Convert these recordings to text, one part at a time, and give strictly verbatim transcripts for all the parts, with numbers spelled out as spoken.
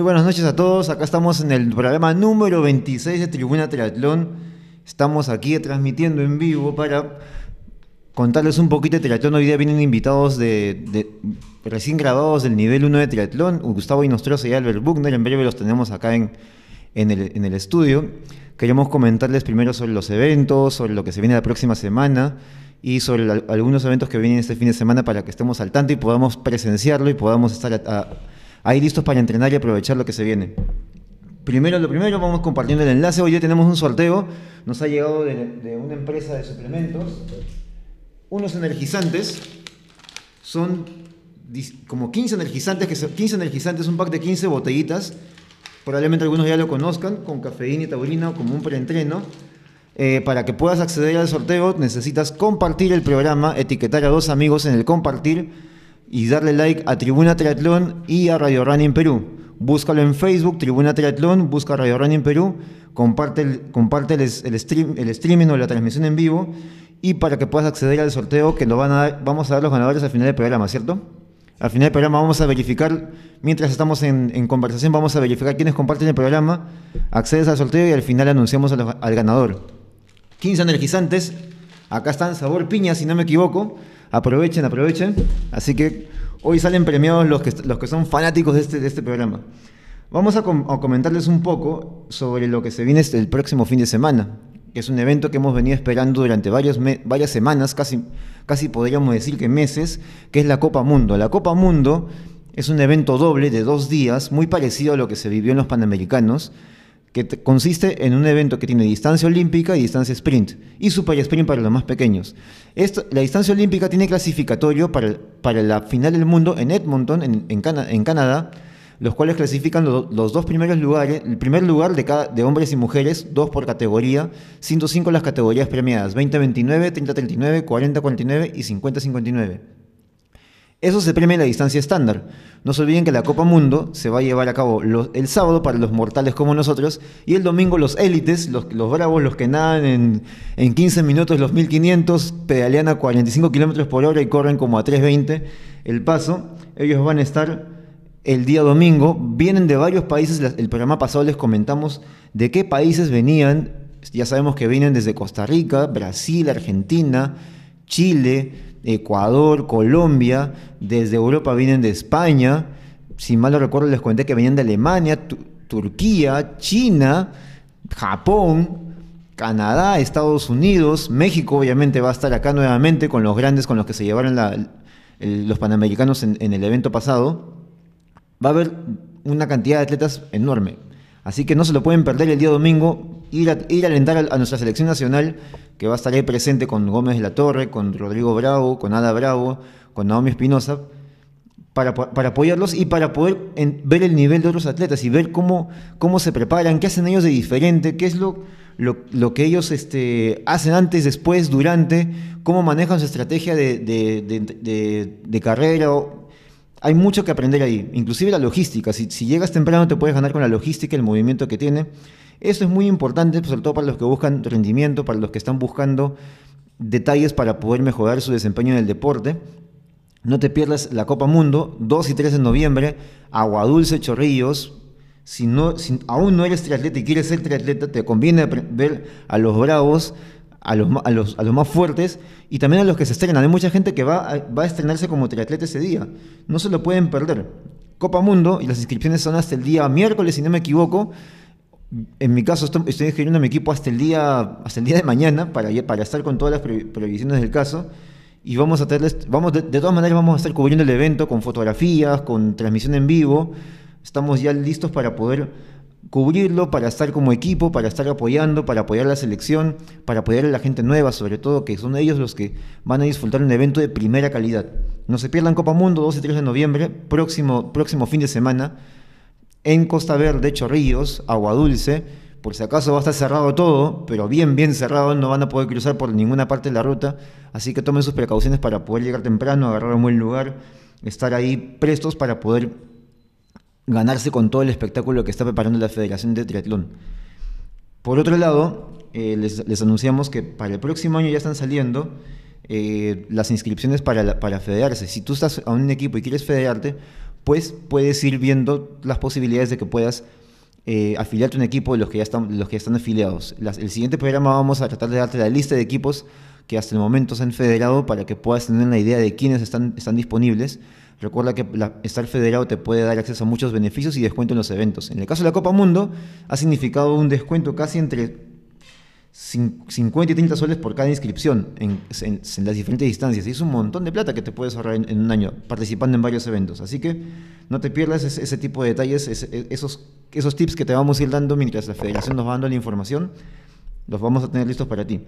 Muy buenas noches a todos. Acá estamos en el programa número veintiséis de Tribuna Triatlón. Estamos aquí transmitiendo en vivo para contarles un poquito de triatlón. Hoy día vienen invitados de, de recién graduados del nivel uno de triatlón, Gustavo Inostroza y Albert Buchner. En breve los tenemos acá en, en, el, en el estudio. Queremos comentarles primero sobre los eventos, sobre lo que se viene la próxima semana y sobre la, algunos eventos que vienen este fin de semana para que estemos al tanto y podamos presenciarlo y podamos estar a, a, ahí listos para entrenar y aprovechar lo que se viene. Primero, lo primero, vamos compartiendo el enlace. Hoy día tenemos un sorteo, nos ha llegado de, de una empresa de suplementos, unos energizantes, son como quince energizantes, que son quince energizantes, un pack de quince botellitas, probablemente algunos ya lo conozcan, con cafeína y taurina como un preentreno. Eh, para que puedas acceder al sorteo necesitas compartir el programa, etiquetar a dos amigos en el compartir y darle like a Tribuna Triatlón y a Radio Running Perú. Búscalo en Facebook, Tribuna Triatlón, busca Radio Running Perú, comparte, el, comparte el, el, stream, el streaming o la transmisión en vivo y para que puedas acceder al sorteo que lo van a dar, vamos a dar los ganadores al final del programa, ¿cierto? Al final del programa vamos a verificar, mientras estamos en, en conversación, vamos a verificar quiénes comparten el programa, accedes al sorteo y al final anunciamos al, al ganador. quince energizantes, acá están, sabor piña si no me equivoco, aprovechen, aprovechen, así que hoy salen premiados los que, los que son fanáticos de este, de este programa. Vamos a, com a comentarles un poco sobre lo que se viene este, el próximo fin de semana, que es un evento que hemos venido esperando durante varios varias semanas, casi, casi podríamos decir que meses, que es la Copa Mundo. La Copa Mundo es un evento doble de dos días, muy parecido a lo que se vivió en los Panamericanos, que te, consiste en un evento que tiene distancia olímpica y distancia sprint, y super sprint para los más pequeños. Esto, la distancia olímpica tiene clasificatorio para, para la final del mundo en Edmonton, en, en, Cana, en Canadá, los cuales clasifican lo, los dos primeros lugares, el primer lugar de, cada, de hombres y mujeres, dos por categoría, ciento cinco las categorías premiadas, veinte veintinueve, treinta treinta y nueve, cuarenta cuarenta y nueve y cincuenta cincuenta y nueve. Eso se premia en la distancia estándar. No se olviden que la Copa Mundo se va a llevar a cabo los, el sábado para los mortales como nosotros y el domingo los élites, los, los bravos, los que nadan en, en quince minutos los mil quinientos, pedalean a cuarenta y cinco kilómetros por hora y corren como a tres veinte el paso. Ellos van a estar el día domingo. Vienen de varios países. El programa pasado les comentamos de qué países venían. Ya sabemos que vienen desde Costa Rica, Brasil, Argentina, Chile, Ecuador, Colombia. Desde Europa vienen de España, si mal no recuerdo les comenté que venían de Alemania, tu Turquía, China, Japón, Canadá, Estados Unidos, México obviamente va a estar acá nuevamente con los grandes con los que se llevaron la, el, los Panamericanos en, en el evento pasado. Va a haber una cantidad de atletas enorme, así que no se lo pueden perder el día domingo, ir a, ir a alentar a, a nuestra selección nacional, que va a estar ahí presente con Gómez de la Torre, con Rodrigo Bravo, con Ada Bravo, con Naomi Espinosa, para, para apoyarlos y para poder en, ver el nivel de otros atletas y ver cómo, cómo se preparan, qué hacen ellos de diferente, qué es lo, lo, lo que ellos este, hacen antes, después, durante, cómo manejan su estrategia de, de, de, de, de carrera. Hay mucho que aprender ahí, inclusive la logística. Si, si llegas temprano te puedes ganar con la logística, el movimiento que tiene. Eso es muy importante, sobre todo para los que buscan rendimiento, para los que están buscando detalles para poder mejorar su desempeño en el deporte. No te pierdas la Copa Mundo, dos y tres de noviembre, Agua Dulce, Chorrillos. Si, no, si aún no eres triatleta y quieres ser triatleta, te conviene ver a los bravos, a los, a los, a los más fuertes y también a los que se estrenan. Hay mucha gente que va a, va a estrenarse como triatleta ese día. No se lo pueden perder. Copa Mundo, y las inscripciones son hasta el día miércoles, si no me equivoco. En mi caso estoy, estoy inscribiendo a mi equipo hasta el día, hasta el día de mañana para, para estar con todas las pre, previsiones del caso. Y vamos a tenerles, vamos de, de todas maneras vamos a estar cubriendo el evento con fotografías, con transmisión en vivo. Estamos ya listos para poder cubrirlo, para estar como equipo, para estar apoyando, para apoyar a la selección, para apoyar a la gente nueva, sobre todo, que son ellos los que van a disfrutar un evento de primera calidad. No se pierdan Copa Mundo, dos y tres de noviembre, próximo, próximo fin de semana, en Costa Verde, Chorrillos, Agua Dulce. Por si acaso va a estar cerrado todo, pero bien, bien cerrado, no van a poder cruzar por ninguna parte de la ruta, así que tomen sus precauciones para poder llegar temprano, agarrar un buen lugar, estar ahí prestos para poder ganarse con todo el espectáculo que está preparando la Federación de Triatlón. Por otro lado, eh, les, les anunciamos que para el próximo año ya están saliendo eh, las inscripciones para, la, para federarse. Si tú estás a un equipo y quieres federarte, pues puedes ir viendo las posibilidades de que puedas eh, afiliarte a un equipo de los que ya están, los que ya están afiliados. Las, el siguiente programa vamos a tratar de darte la lista de equipos que hasta el momento se han federado para que puedas tener la idea de quiénes están, están disponibles. Recuerda que la, estar federado te puede dar acceso a muchos beneficios y descuento en los eventos. En el caso de la Copa Mundo, ha significado un descuento casi entre cincuenta y treinta soles por cada inscripción en, en, en las diferentes distancias. Y es un montón de plata que te puedes ahorrar en, en un año participando en varios eventos. Así que no te pierdas ese, ese tipo de detalles, ese, esos, esos tips que te vamos a ir dando mientras la federación nos va dando la información. Los vamos a tener listos para ti.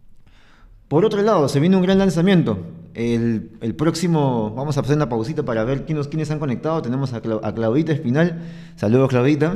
Por otro lado, se viene un gran lanzamiento. El, el próximo, vamos a hacer una pausita para ver quiénes, quiénes han conectado. Tenemos a, Cla a Claudita Espinal. Saludos, Claudita.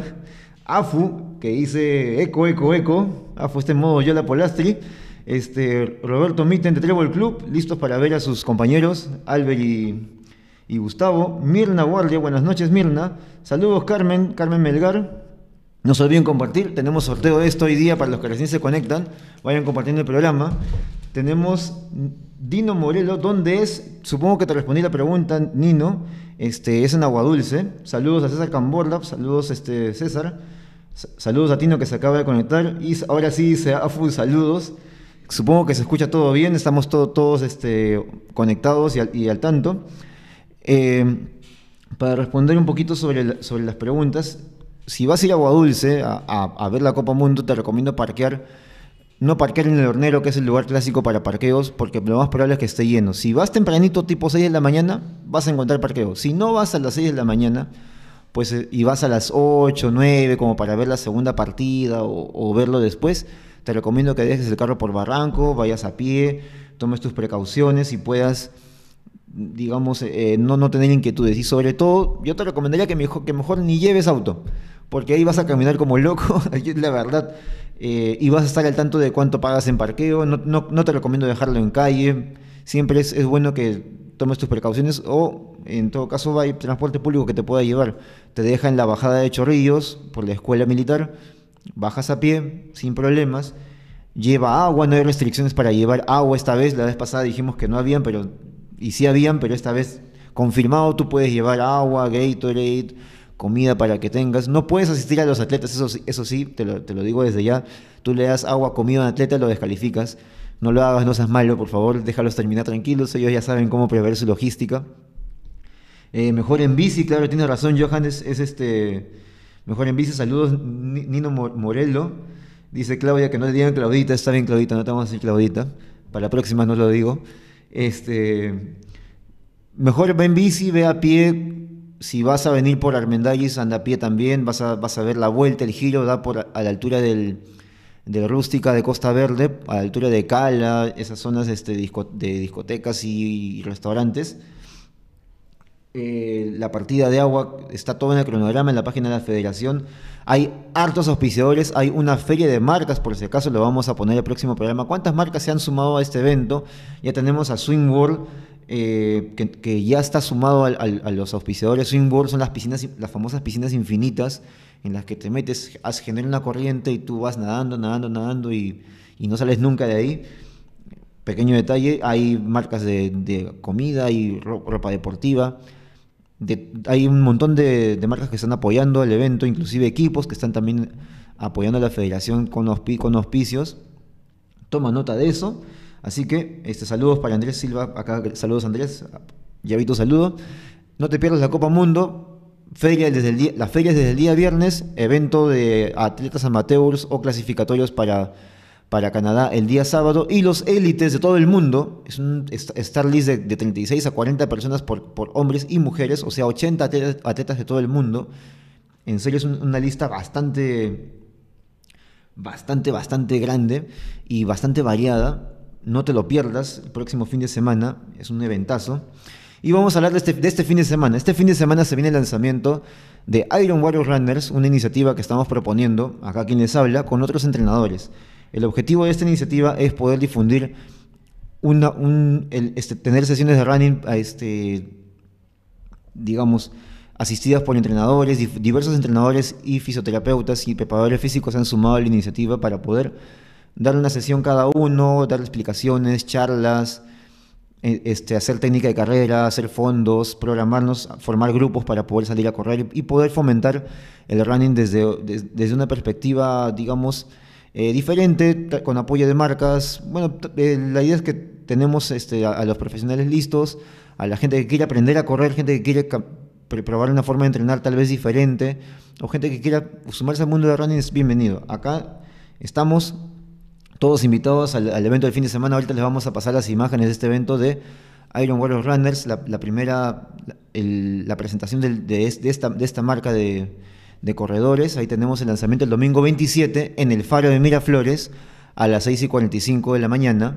Afu, que dice eco, eco, eco. Afu está en modo Yola Polastri. Este, Roberto Mitten de Trébol Club, listos para ver a sus compañeros, Albert y, y Gustavo. Mirna Guardia, buenas noches, Mirna. Saludos, Carmen, Carmen Melgar. No se olviden compartir, tenemos sorteo de esto hoy día para los que recién se conectan. Vayan compartiendo el programa. Tenemos Dino Morelo, ¿dónde es? Supongo que te respondí la pregunta, Nino. Este, es en Aguadulce. Saludos a César Camborla, saludos este, César. Saludos a Tino que se acaba de conectar. Y ahora sí dice Afu, saludos. Supongo que se escucha todo bien, estamos todo, todos este, conectados y al, y al tanto. Eh, para responder un poquito sobre, sobre las preguntas, si vas a ir a Aguadulce a, a, a ver la Copa Mundo, te recomiendo parquear. No parquear en el Hornero, que es el lugar clásico para parqueos, porque lo más probable es que esté lleno. Si vas tempranito, tipo seis de la mañana, vas a encontrar parqueo. Si no vas a las seis de la mañana, pues y vas a las ocho, nueve, como para ver la segunda partida o, o verlo después, te recomiendo que dejes el carro por Barranco, vayas a pie, tomes tus precauciones y puedas, digamos, eh, no, no tener inquietudes. Y sobre todo, yo te recomendaría que mejor, que mejor ni lleves auto, porque ahí vas a caminar como loco, la verdad. Eh, y vas a estar al tanto de cuánto pagas en parqueo. No, no, no te recomiendo dejarlo en calle. Siempre es, es bueno que tomes tus precauciones, o en todo caso hay transporte público que te pueda llevar. Te deja en la bajada de Chorrillos por la escuela militar, bajas a pie sin problemas, lleva agua, no hay restricciones para llevar agua esta vez. La vez pasada dijimos que no habían, pero y sí habían, pero esta vez confirmado, tú puedes llevar agua, Gatorade, comida para que tengas. No puedes asistir a los atletas, eso, eso sí, te lo, te lo digo desde ya. Tú le das agua, comida a un atleta, lo descalificas. No lo hagas, no seas malo, por favor, déjalos terminar tranquilos, ellos ya saben cómo prever su logística. Eh, mejor en bici, claro, tiene razón, Johan, es, es este... Mejor en bici, saludos, Nino Morelo. Dice Claudia que no le digan Claudita, está bien Claudita, no te vamos a decir Claudita. Para la próxima no lo digo. Este... Mejor ve en bici, ve a pie. Si vas a venir por Armendáriz, anda a pie también, vas a, vas a ver la vuelta, el giro, da por a la altura del, de Rústica de Costa Verde, a la altura de Cala, esas zonas este, disco, de discotecas y, y restaurantes. Eh, la partida de agua está todo en el cronograma en la página de la federación. Hay hartos auspiciadores, hay una feria de marcas, por si acaso lo vamos a poner el próximo programa. ¿Cuántas marcas se han sumado a este evento? Ya tenemos a Swing World, eh, que, que ya está sumado al, al, a los auspiciadores. Swing World son las piscinas, las famosas piscinas infinitas, en las que te metes, genera una corriente y tú vas nadando, nadando, nadando y, y no sales nunca de ahí. Pequeño detalle, hay marcas de, de comida y ropa deportiva. De, hay un montón de, de marcas que están apoyando el evento, inclusive equipos que están también apoyando a la federación con, auspi, con auspicios. Toma nota de eso. Así que este, saludos para Andrés Silva, acá saludos Andrés, ya vi tu saludo. No te pierdas la Copa Mundo, feria desde el día, las ferias desde el día viernes, evento de atletas amateurs o clasificatorios para, para Canadá el día sábado, y los élites de todo el mundo. Es un Star List de, de treinta y seis a cuarenta personas por, por hombres y mujeres, o sea, ochenta atletas, atletas de todo el mundo. En serio, es un, una lista bastante, bastante, bastante grande y bastante variada. No te lo pierdas, el próximo fin de semana, es un eventazo. Y vamos a hablar de este, de este fin de semana. Este fin de semana se viene el lanzamiento de Iron Warrior Runners, una iniciativa que estamos proponiendo, acá quien les habla, con otros entrenadores. El objetivo de esta iniciativa es poder difundir, una, un, el, este, tener sesiones de running, este, digamos, asistidas por entrenadores. Diversos entrenadores y fisioterapeutas y preparadores físicos se han sumado a la iniciativa para poder dar una sesión cada uno, dar explicaciones, charlas, eh, este, hacer técnica de carrera, hacer fondos, programarnos, formar grupos para poder salir a correr y poder fomentar el running desde, des- desde una perspectiva, digamos, eh, diferente, ta- con apoyo de marcas. Bueno, t- eh, la idea es que tenemos este, a, a los profesionales listos, a la gente que quiere aprender a correr, gente que quiere ca- pre- probar una forma de entrenar tal vez diferente, o gente que quiera sumarse al mundo del running, es bienvenido. Acá estamos todos invitados al, al evento del fin de semana. Ahorita les vamos a pasar las imágenes de este evento de Iron Warrior Runners, la, la primera, la, el- la presentación del- de, es- de esta, de esta marca de, de corredores. Ahí tenemos el lanzamiento el domingo veintisiete en el Faro de Miraflores a las seis y cuarenta y cinco de la mañana.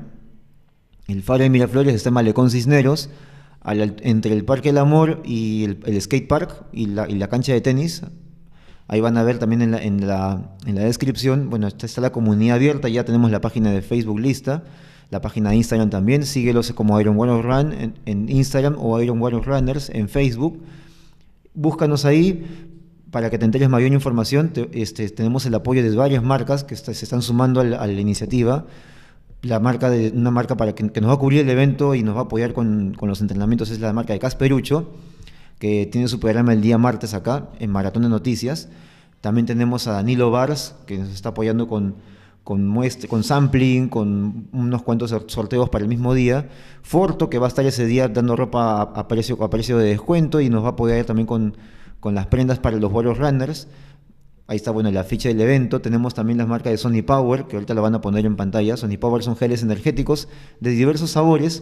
El Faro de Miraflores está en Malecón Cisneros, a la- entre el Parque del Amor y el, el skate park y la, y la cancha de tenis. Ahí van a ver también en la, en la, en la descripción, bueno, esta está la comunidad abierta, ya tenemos la página de Facebook lista, la página de Instagram también, síguelos como Iron Warrior Run en, en Instagram o Iron Warrior Runners en Facebook. Búscanos ahí para que te enteres mayor información. Te- este, tenemos el apoyo de varias marcas que está- se están sumando al- a la iniciativa. La marca de, una marca para que, que nos va a cubrir el evento y nos va a apoyar con, con los entrenamientos es la marca de Casperucho, que tiene su programa el día martes acá, en Maratón de Noticias. También tenemos a Danilo Bars, que nos está apoyando con, con, muestre, con sampling, con unos cuantos sor- sorteos para el mismo día. Forto, que va a estar ese día dando ropa a, a precio, a precio de descuento y nos va a apoyar también con, con las prendas para los Warrior Runners. Ahí está, bueno, la ficha del evento. Tenemos también las marcas de Sony Power, que ahorita la van a poner en pantalla. Sony Power son geles energéticos de diversos sabores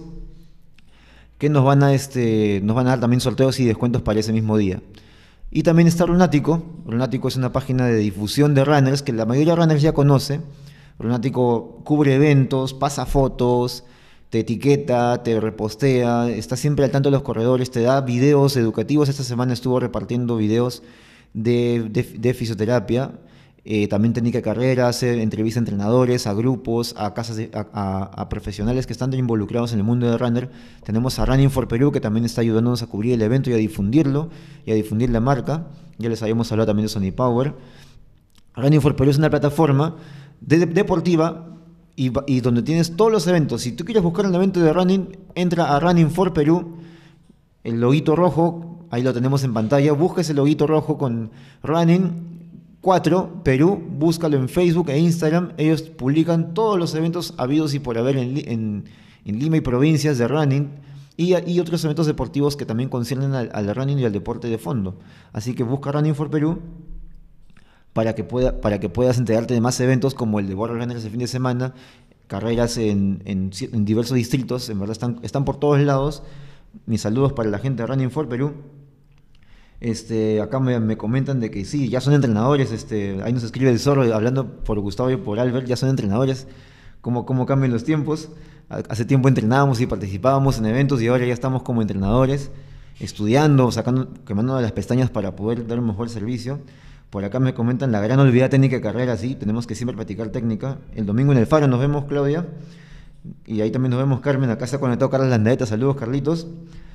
que nos van a, este, nos van a dar también sorteos y descuentos para ese mismo día. Y también está Runático. Runático es una página de difusión de runners que la mayoría de runners ya conoce. Runático cubre eventos, pasa fotos, te etiqueta, te repostea, está siempre al tanto de los corredores, te da videos educativos. Esta semana estuvo repartiendo videos de, de, de fisioterapia, eh, también técnica de carrera, hace entrevista a entrenadores, a grupos, a casas de- a, a- a profesionales que están involucrados en el mundo del runner. Tenemos a Running for Perú, que también está ayudándonos a cubrir el evento y a difundirlo y a difundir la marca. Ya les habíamos hablado también de Sony Power. Running for Perú es una plataforma de- deportiva y, va- y donde tienes todos los eventos. Si tú quieres buscar un evento de running, entra a Running for Perú, el loguito rojo, ahí lo tenemos en pantalla. Busca ese loguito rojo con Running cuatro Perú, búscalo en Facebook e Instagram. Ellos publican todos los eventos habidos y por haber en, Li- en- en Lima y provincias de running y, y otros eventos deportivos que también conciernen al, al running y al deporte de fondo. Así que busca Running for Perú para que, pueda, para que puedas enterarte de más eventos como el de Warrior Runners el fin de semana, carreras en, en ci- en diversos distritos, en verdad están, están por todos lados. Mis saludos para la gente de Running for Perú. Este, acá me, me comentan de que sí, ya son entrenadores. Este, ahí nos escribe el Zorro hablando por Gustavo y por Albert, ya son entrenadores. Cómo, cómo cambian los tiempos. Ha- Hace tiempo entrenábamos y participábamos en eventos y ahora ya estamos como entrenadores, estudiando, sacando, quemando las pestañas para poder dar un mejor servicio. Por acá me comentan la gran olvidada técnica de carrera, sí, tenemos que siempre practicar técnica. El domingo en el Faro nos vemos, Claudia. Y ahí también nos vemos, Carmen. Acá se ha conectado Carlos Landaeta. Saludos, Carlitos.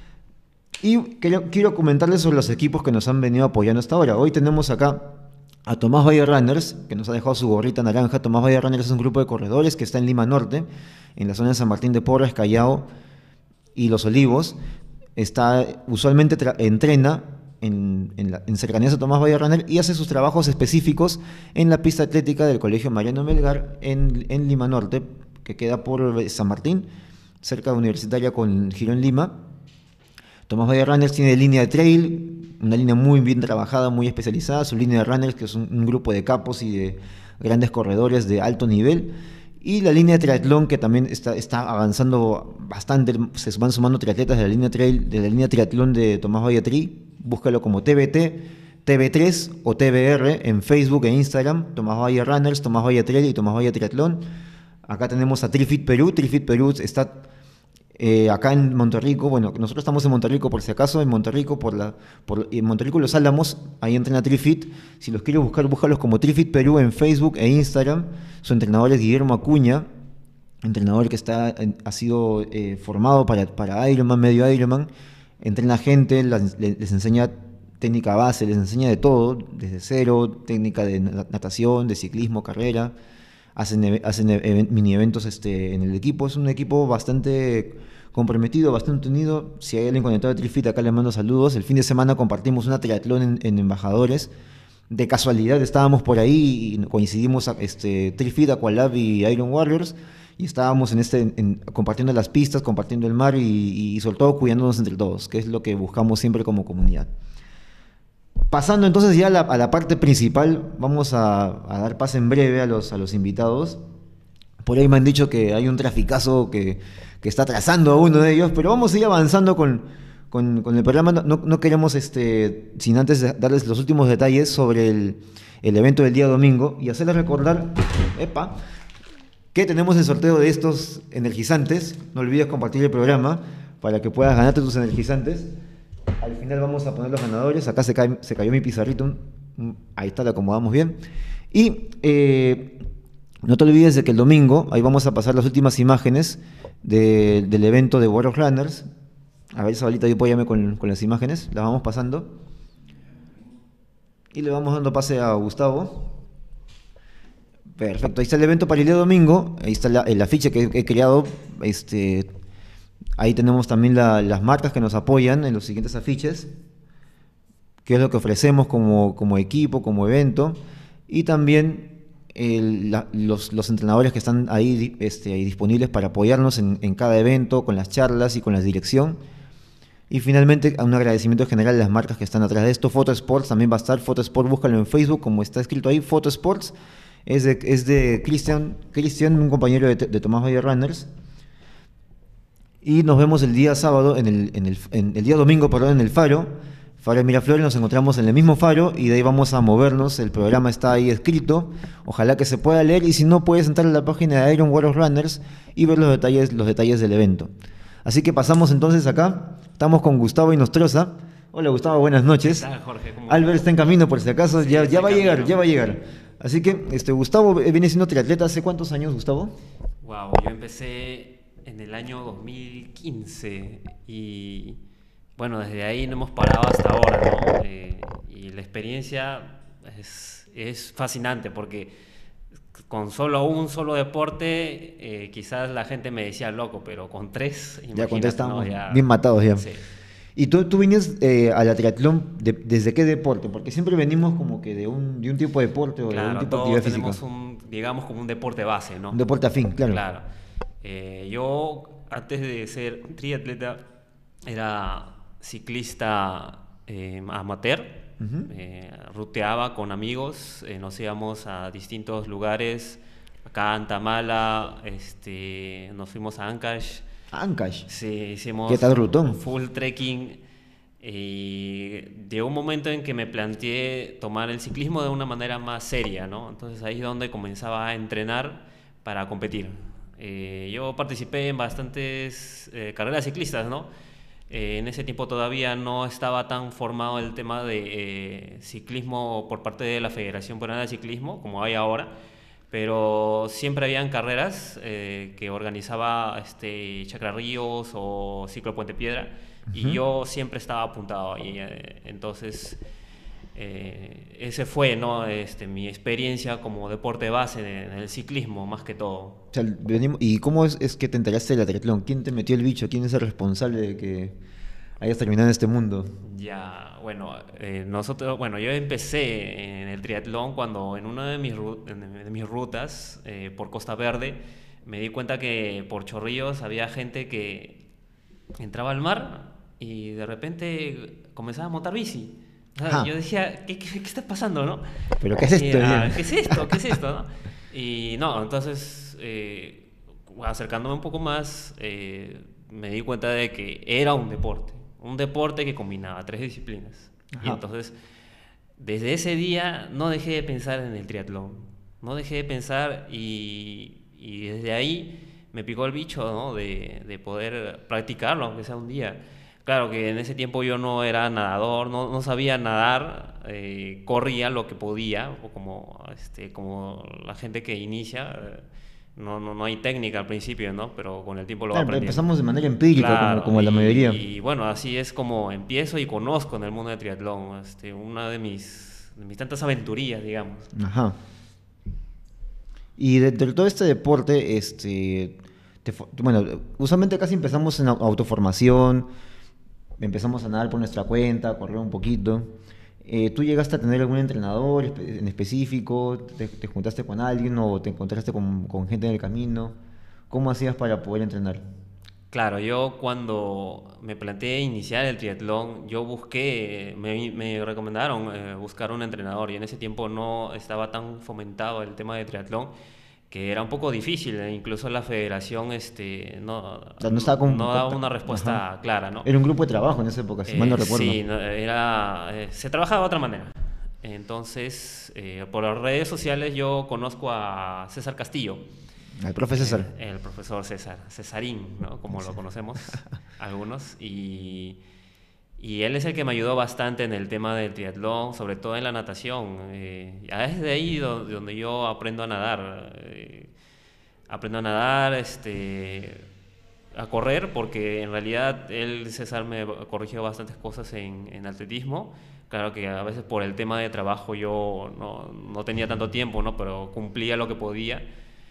Y quiero, quiero comentarles sobre los equipos que nos han venido apoyando hasta ahora. Hoy tenemos acá a Tomás Valle Runners, que nos ha dejado su gorrita naranja. Tomás Valle Runners es un grupo de corredores que está en Lima Norte, en la zona de San Martín de Porres, Callao y Los Olivos. Está, usualmente tra- entrena en, en, la- en cercanías a Tomás Valle Runner y hace sus trabajos específicos en la pista atlética del Colegio Mariano Melgar en, en Lima Norte, que queda por San Martín, cerca de Universitaria con Girón Lima. Tomás Valle Runners tiene línea de trail, una línea muy bien trabajada, muy especializada. Su línea de runners, que es un, un grupo de capos y de grandes corredores de alto nivel. Y la línea de triatlón, que también está, está avanzando bastante. Se van sumando triatletas de la línea trail, de la línea triatlón de Tomás Valle Tri. Búscalo como T B T, T V tres o T B R en Facebook e Instagram. Tomás Valle Runners, Tomás Valle Trail y Tomás Valle Triatlón. Acá tenemos a Trifit Perú. Trifit Perú está eh, acá en Monterrico. Bueno, nosotros estamos en Monterrico por si acaso, en Monterrico, por la, por, en Monterrico Los Álamos, ahí entrena Trifit. Si los quieres buscar, búscalos como Trifit Perú en Facebook e Instagram. Su entrenador es Guillermo Acuña, entrenador que está, en- ha sido eh, formado para, para Ironman, medio Ironman. Entrena gente, las- le- les enseña técnica base, les enseña de todo, desde cero, técnica de na- natación, de ciclismo, carrera. Hacen, eve- hacen e- even- mini eventos este, en el equipo. Es un equipo bastante comprometido, bastante unido. Si hay alguien conectado a Trifit, acá le mando saludos. El fin de semana compartimos una triatlón en, en Embajadores. De casualidad estábamos por ahí y coincidimos este, Trifit, Aqualab y Iron Warriors. Y estábamos en este, en, compartiendo las pistas, compartiendo el mar y, y sobre todo cuidándonos entre todos, que es lo que buscamos siempre como comunidad. Pasando entonces ya a la, a la parte principal, vamos a, a dar paso en breve a los, a los invitados. Por ahí me han dicho que hay un traficazo que, que está atrasando a uno de ellos, pero vamos a ir avanzando con, con, con el programa. No, no queremos, este, sin antes darles los últimos detalles sobre el, el evento del día domingo y hacerles recordar, epa, que tenemos el sorteo de estos energizantes. No olvides compartir el programa para que puedas ganarte tus energizantes. Al final vamos a poner los ganadores. Acá se, cae, se cayó mi pizarrito. Ahí está, lo acomodamos bien. Y eh, no te olvides de que el domingo, ahí vamos a pasar las últimas imágenes de, del evento de World of Runners. A ver, Sabalita, ahí apóyame con, con las imágenes. Las vamos pasando. Y le vamos dando pase a Gustavo. Perfecto, ahí está el evento para el día domingo, ahí está la, el afiche que he creado, este, ahí tenemos también la, las marcas que nos apoyan en los siguientes afiches, qué es lo que ofrecemos como, como equipo, como evento, y también el, la, los, los entrenadores que están ahí, este, ahí disponibles para apoyarnos en, en cada evento, con las charlas y con la dirección. Y finalmente, un agradecimiento general a las marcas que están atrás de esto. Photo Sports también va a estar, Photo Sports, búscalo en Facebook, como está escrito ahí, Photo Sports. Es de, es de Cristian, Cristian, un compañero de, de Tomás Valle Runners. Y nos vemos el día sábado, en el, en el, en el día domingo, perdón, en el Faro. Faro de Miraflores, nos encontramos en el mismo Faro y de ahí vamos a movernos. El programa está ahí escrito. Ojalá que se pueda leer y si no, puedes entrar a la página de Iron World of Runners y ver los detalles, los detalles del evento. Así que pasamos entonces acá. Estamos con Gustavo Inostroza. Hola Gustavo, buenas noches. ¿Qué tal, Jorge? ¿Cómo Albert está en camino por si acaso, sí, ya, ya va a llegar, camino. ya va a llegar. Así que este, Gustavo viene siendo triatleta hace ¿cuántos años, Gustavo? Wow, yo empecé en el año dos mil quince y bueno, desde ahí no hemos parado hasta ahora, ¿no? Eh, y la experiencia es, es fascinante porque con solo un solo deporte eh, quizás la gente me decía loco, pero con tres, Ya contestamos, ¿no? Ya, bien matados ya. sí. ¿Y tú, tú vienes eh, a la triatlón de, desde qué deporte? Porque siempre venimos como que de un, de un tipo de deporte o Claro, de un tipo de todos actividad tenemos física. un, digamos, como un deporte base, ¿no? Un deporte afín, claro. Claro. Eh, yo, antes de ser triatleta, era ciclista eh, amateur. Uh-huh. Eh, ruteaba con amigos, eh, nos íbamos a distintos lugares. Acá en Tamala, este, nos fuimos a Ancash. Ancash. Sí, hicimos ¿Qué tal rutón? full trekking. Y llegó un momento en que me planteé tomar el ciclismo de una manera más seria, ¿no? Entonces ahí es donde comenzaba a entrenar para competir. Eh, yo participé en bastantes eh, carreras ciclistas, ¿no? Eh, en ese tiempo todavía no estaba tan formado el tema de eh, ciclismo por parte de la Federación Peruana de Ciclismo como hay ahora, pero siempre habían carreras eh, que organizaba este, Chacra Ríos o Ciclo Puente Piedra. Y uh-huh. yo siempre estaba apuntado ahí, eh, entonces eh, ese fue, ¿no? este, mi experiencia como deporte base en el ciclismo, más que todo. O sea, venimos, ¿y cómo es, es que te enteraste del triatlón? ¿Quién te metió el bicho? ¿Quién es el responsable de que hayas terminado en este mundo? Ya, bueno, eh, nosotros, bueno, yo empecé en el triatlón cuando en una de mis, de mis rutas eh, por Costa Verde me di cuenta que por Chorrillos había gente que entraba al mar y de repente comenzaba a montar bici. O sea, yo decía, ¿qué, qué, ¿qué está pasando, no? ¿Pero qué es esto? Y, ah, ¿Qué es esto? ¿Qué es esto? ¿no? Y no, entonces, eh, acercándome un poco más, eh, me di cuenta de que era un deporte. Un deporte que combinaba tres disciplinas. Ajá. Y entonces, desde ese día, no dejé de pensar en el triatlón. No dejé de pensar y, y desde ahí me picó el bicho, ¿no? de, de poder practicarlo, aunque sea un día. Claro que en ese tiempo yo no era nadador, no, no sabía nadar, eh, corría lo que podía, o como, este, como la gente que inicia, eh, no, no, no hay técnica al principio, ¿no? Pero con el tiempo lo va claro, aprendiendo. Empezamos de manera empírica, claro, como, como y, la mayoría. Y bueno, así es como empiezo y conozco en el mundo del triatlón, este, una de mis, de mis tantas aventurías, digamos. Ajá. Y dentro de todo este deporte, este, te fo- bueno, usualmente casi empezamos en au- autoformación, empezamos a nadar por nuestra cuenta, a correr un poquito. Eh, ¿tú llegaste a tener algún entrenador espe- en específico? ¿Te, te juntaste con alguien o te encontraste con, con gente en el camino? ¿Cómo hacías para poder entrenar? Claro, yo cuando me planteé iniciar el triatlón, yo busqué, me, me recomendaron eh, buscar un entrenador y en ese tiempo no estaba tan fomentado el tema de triatlón que era un poco difícil, e incluso la federación este, no, O sea, no no, estaba con... no con- daba una Ajá. respuesta clara, ¿no? Era un grupo de trabajo en esa época, si mal no Eh, recuerdo. sí, no, era, eh, se trabajaba de otra manera. Entonces, eh, por las redes sociales yo conozco a César Castillo, El profe eh, César. el profesor César, Cesarín, ¿no? Como lo conocemos algunos, y, y él es el que me ayudó bastante en el tema del triatlón, sobre todo en la natación. Eh, ya es de ahí do- donde yo aprendo a nadar. eh, aprendo a nadar, este, a correr, porque en realidad él, César, me corrigió bastantes cosas en, en atletismo. Claro que a veces por el tema de trabajo yo no, no tenía tanto tiempo, ¿no? Pero cumplía lo que podía.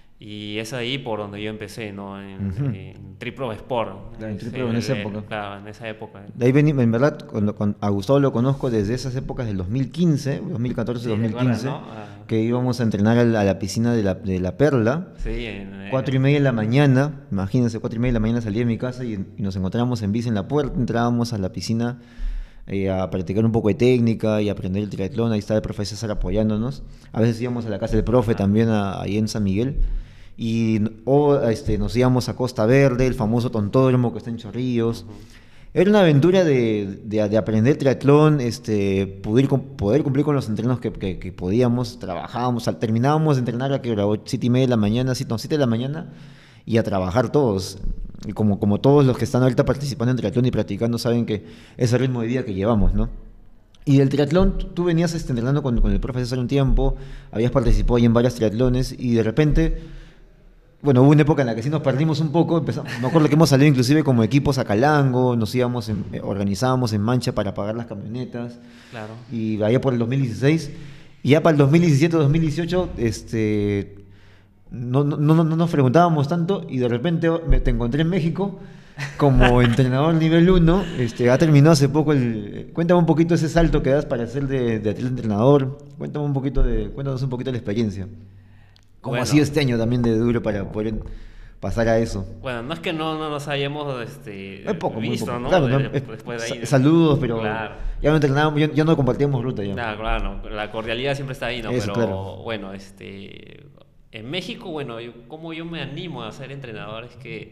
Y es ahí por donde yo empecé, ¿no? En, Ujú. en Tripro Sport. Claro, en Es triple en el- esa el- época. claro, en esa época. De ahí vení, en verdad, cuando, cuando- a Gustavo lo conozco desde esas épocas del dos mil quince, dos mil catorce, Sí, recuerdas, dos mil quince, ¿no? Ah, que íbamos a entrenar a la, a la piscina de la, de la Perla, sí, en, cuatro y eh, media de la mañana, imagínense, cuatro y media de la mañana salí de mi casa y, y nos encontrábamos en bici en la puerta, entrábamos a la piscina eh, a practicar un poco de técnica y aprender el triatlón, ahí estaba el profe César apoyándonos, a veces íbamos a la casa del profe ajá, también, a- ahí en San Miguel, y o este, nos íbamos a Costa Verde, el famoso tontódromo que está en Chorrillos. ujú, Era una aventura de, de- de aprender triatlón, este, poder, cum- poder cumplir con los entrenos que, que- que podíamos, trabajábamos, al- terminábamos de entrenar a que era ocho, siete y media de la mañana, siete, no, siete de la mañana, y a trabajar todos. Y como, como todos los que están ahorita participando en triatlón y practicando saben que es el ritmo de vida que llevamos, ¿no? Y del triatlón, tú tú venías este, entrenando con, con el profe César un tiempo, habías participado ahí en varios triatlones, y de repente bueno, hubo una época en la que sí nos perdimos un poco. empezamos- me acuerdo que hemos salido inclusive como equipos a Calango, nos íbamos, en- eh, organizábamos en Mancha para pagar las camionetas. claro. Y allá por el dos mil dieciséis. Y ya para el dos mil diecisiete, dos mil dieciocho, este, no, no, no, no nos preguntábamos tanto y de repente oh, me- te encontré en México como entrenador nivel uno. Este, ha terminado hace poco el... Cuéntame un poquito ese salto que das para ser de, de atleta entrenador. Cuéntame un poquito de, cuéntanos un poquito de la experiencia. ¿Cómo ha sido Bueno, este año también de duro para poder pasar a eso? Bueno, no es que no, no nos hayamos este, Muy poco, muy visto, poco. ¿no? Claro, ¿no? De- Es- después de ahí. sa- saludos, pero Claro. ya no entrenábamos, ya, ya no compartíamos ruta ya. Nada, claro, no, la cordialidad siempre está ahí, ¿no? Eso, Pero claro. bueno, este, en México, bueno, yo, como yo me animo a ser entrenador es que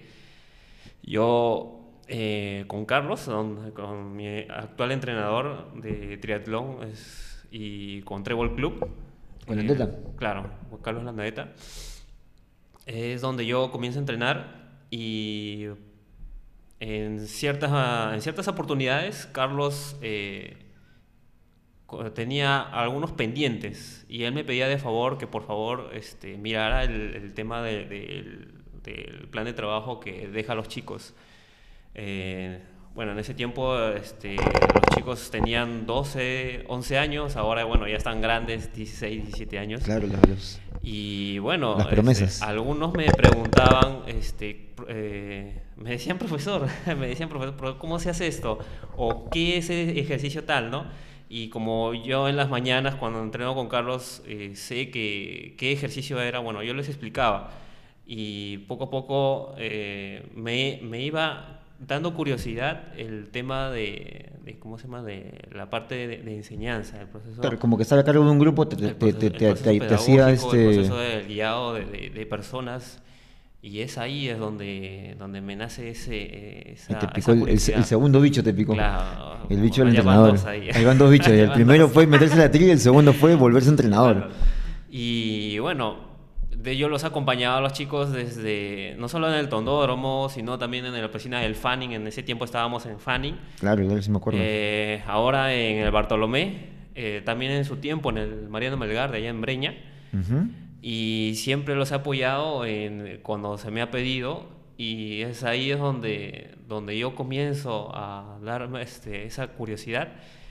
yo eh, con Carlos, don- con mi actual entrenador de triatlón es- y con Trébol Club, ¿Con eh, Landeta? claro, con Carlos Landaeta, es donde yo comienzo a entrenar y en ciertas, ah, en ciertas oportunidades Carlos eh, co- tenía algunos pendientes y él me pedía de favor que por favor este, mirara el, el tema de- del del plan de trabajo que deja a los chicos. Eh, bueno, en ese tiempo este, los chicos tenían doce, once años, ahora bueno, ya están grandes, dieciséis, diecisiete años. Claro, los, los- Y bueno, Las este, promesas. algunos me preguntaban, este, pr- eh, me decían profesor, me decían profesor, "¿Pero ¿cómo se hace esto? ¿O qué es ese ejercicio tal, no? Y como yo en las mañanas cuando entreno con Carlos eh, sé que qué ejercicio era, bueno, yo les explicaba y poco a poco eh, me, me iba dando curiosidad el tema de, de, ¿cómo se llama? De la parte de, de enseñanza, el proceso. claro, como que estar a cargo de un grupo te, te, El te, proceso, te- el te- proceso te- te hacía pedagógico, el este... proceso del guiado de, de- de personas, y es ahí es donde, donde me nace ese, eh, y esa, te picó esa el, el- curiosidad. el segundo bicho, te picó. Claro, El bicho del ya van entrenador. dos ahí. Ahí van dos bichos. Ya El van primero dos. fue meterse en la trilla y el segundo fue volverse entrenador. Claro. Y bueno, de, yo los acompañaba a los chicos desde, no solo en el Tondódromo, sino también en la piscina del Fanning. En ese tiempo estábamos en Fanning. Claro, igual sí me acuerdo. Eh, ahora en el Bartolomé, eh, también en su tiempo en el Mariano Melgar de allá en Breña. Ujú. Y siempre los he apoyado en, cuando se me ha pedido, y es ahí es donde, donde yo comienzo a darme este, esa curiosidad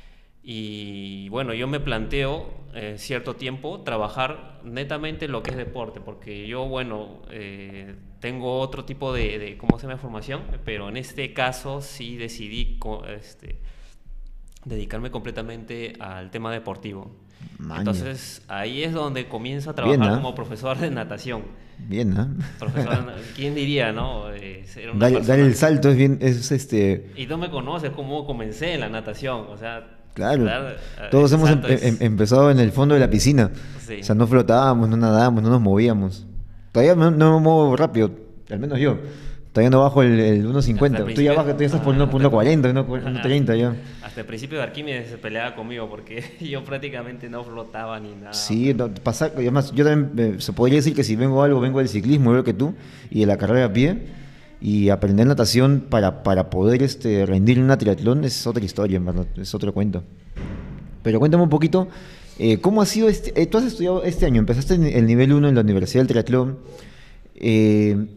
Y bueno, yo me planteo eh, cierto tiempo trabajar netamente en lo que es deporte, porque yo, bueno, eh, tengo otro tipo de, de, ¿cómo se llama?, formación, pero en este caso sí decidí co- este, dedicarme completamente al tema deportivo. Maña. Entonces ahí es donde comienzo a Bien, trabajar ¿ah? como profesor de natación. Bien, ¿ah? Profesor, ¿quién diría, no? Eh, ser una Dar, dar el persona... salto es bien, es este, Y tú me conoces cómo comencé en la natación, o sea, claro. dar eh, Todos ese hemos em- salto em- es... empezado en el fondo de la piscina. O Sí, sea, no flotábamos, no nadábamos, no nos movíamos. Todavía no, no me muevo rápido, al menos yo. Todavía no bajo el, el hasta el uno cincuenta. Tú ya principio... bajas, tú ya estás por ah, uno- por hasta, uno cuarenta, uno hasta- treinta ya. hasta el principio de Arquímedes se peleaba conmigo porque yo prácticamente no flotaba ni nada, Sí, pero... no, pasar, y además yo también eh, se podría decir que si vengo algo, vengo del ciclismo, igual que tú, y de la carrera a pie, y aprender natación para, para poder este, rendir en una triatlón es otra historia, en verdad, es otro cuento. Pero cuéntame un poquito, eh, ¿cómo ha sido este, eh, tú has estudiado este año, empezaste en el nivel uno en la Universidad del Triatlón, eh,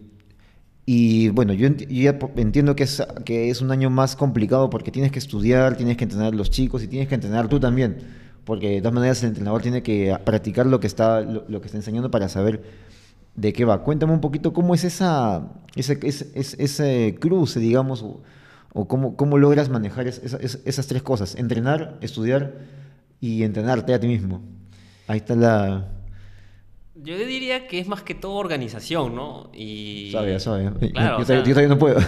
y bueno, yo, enti- yo ya po- entiendo que es, que es un año más complicado porque tienes que estudiar, tienes que entrenar a los chicos y tienes que entrenar tú también, porque de todas maneras el entrenador tiene que a- practicar lo que está, lo, lo que está enseñando para saber de qué va. Cuéntame un poquito cómo es esa, ese, ese, ese- ese cruce, digamos, o, o cómo, cómo logras manejar es- esa- es- esas tres cosas, entrenar, estudiar y entrenarte a ti mismo. Ahí está la... Yo diría que es más que todo organización, ¿no? Sabe, ya Y sabe. Yo, claro, o yo todavía yo sea, todavía no puedo.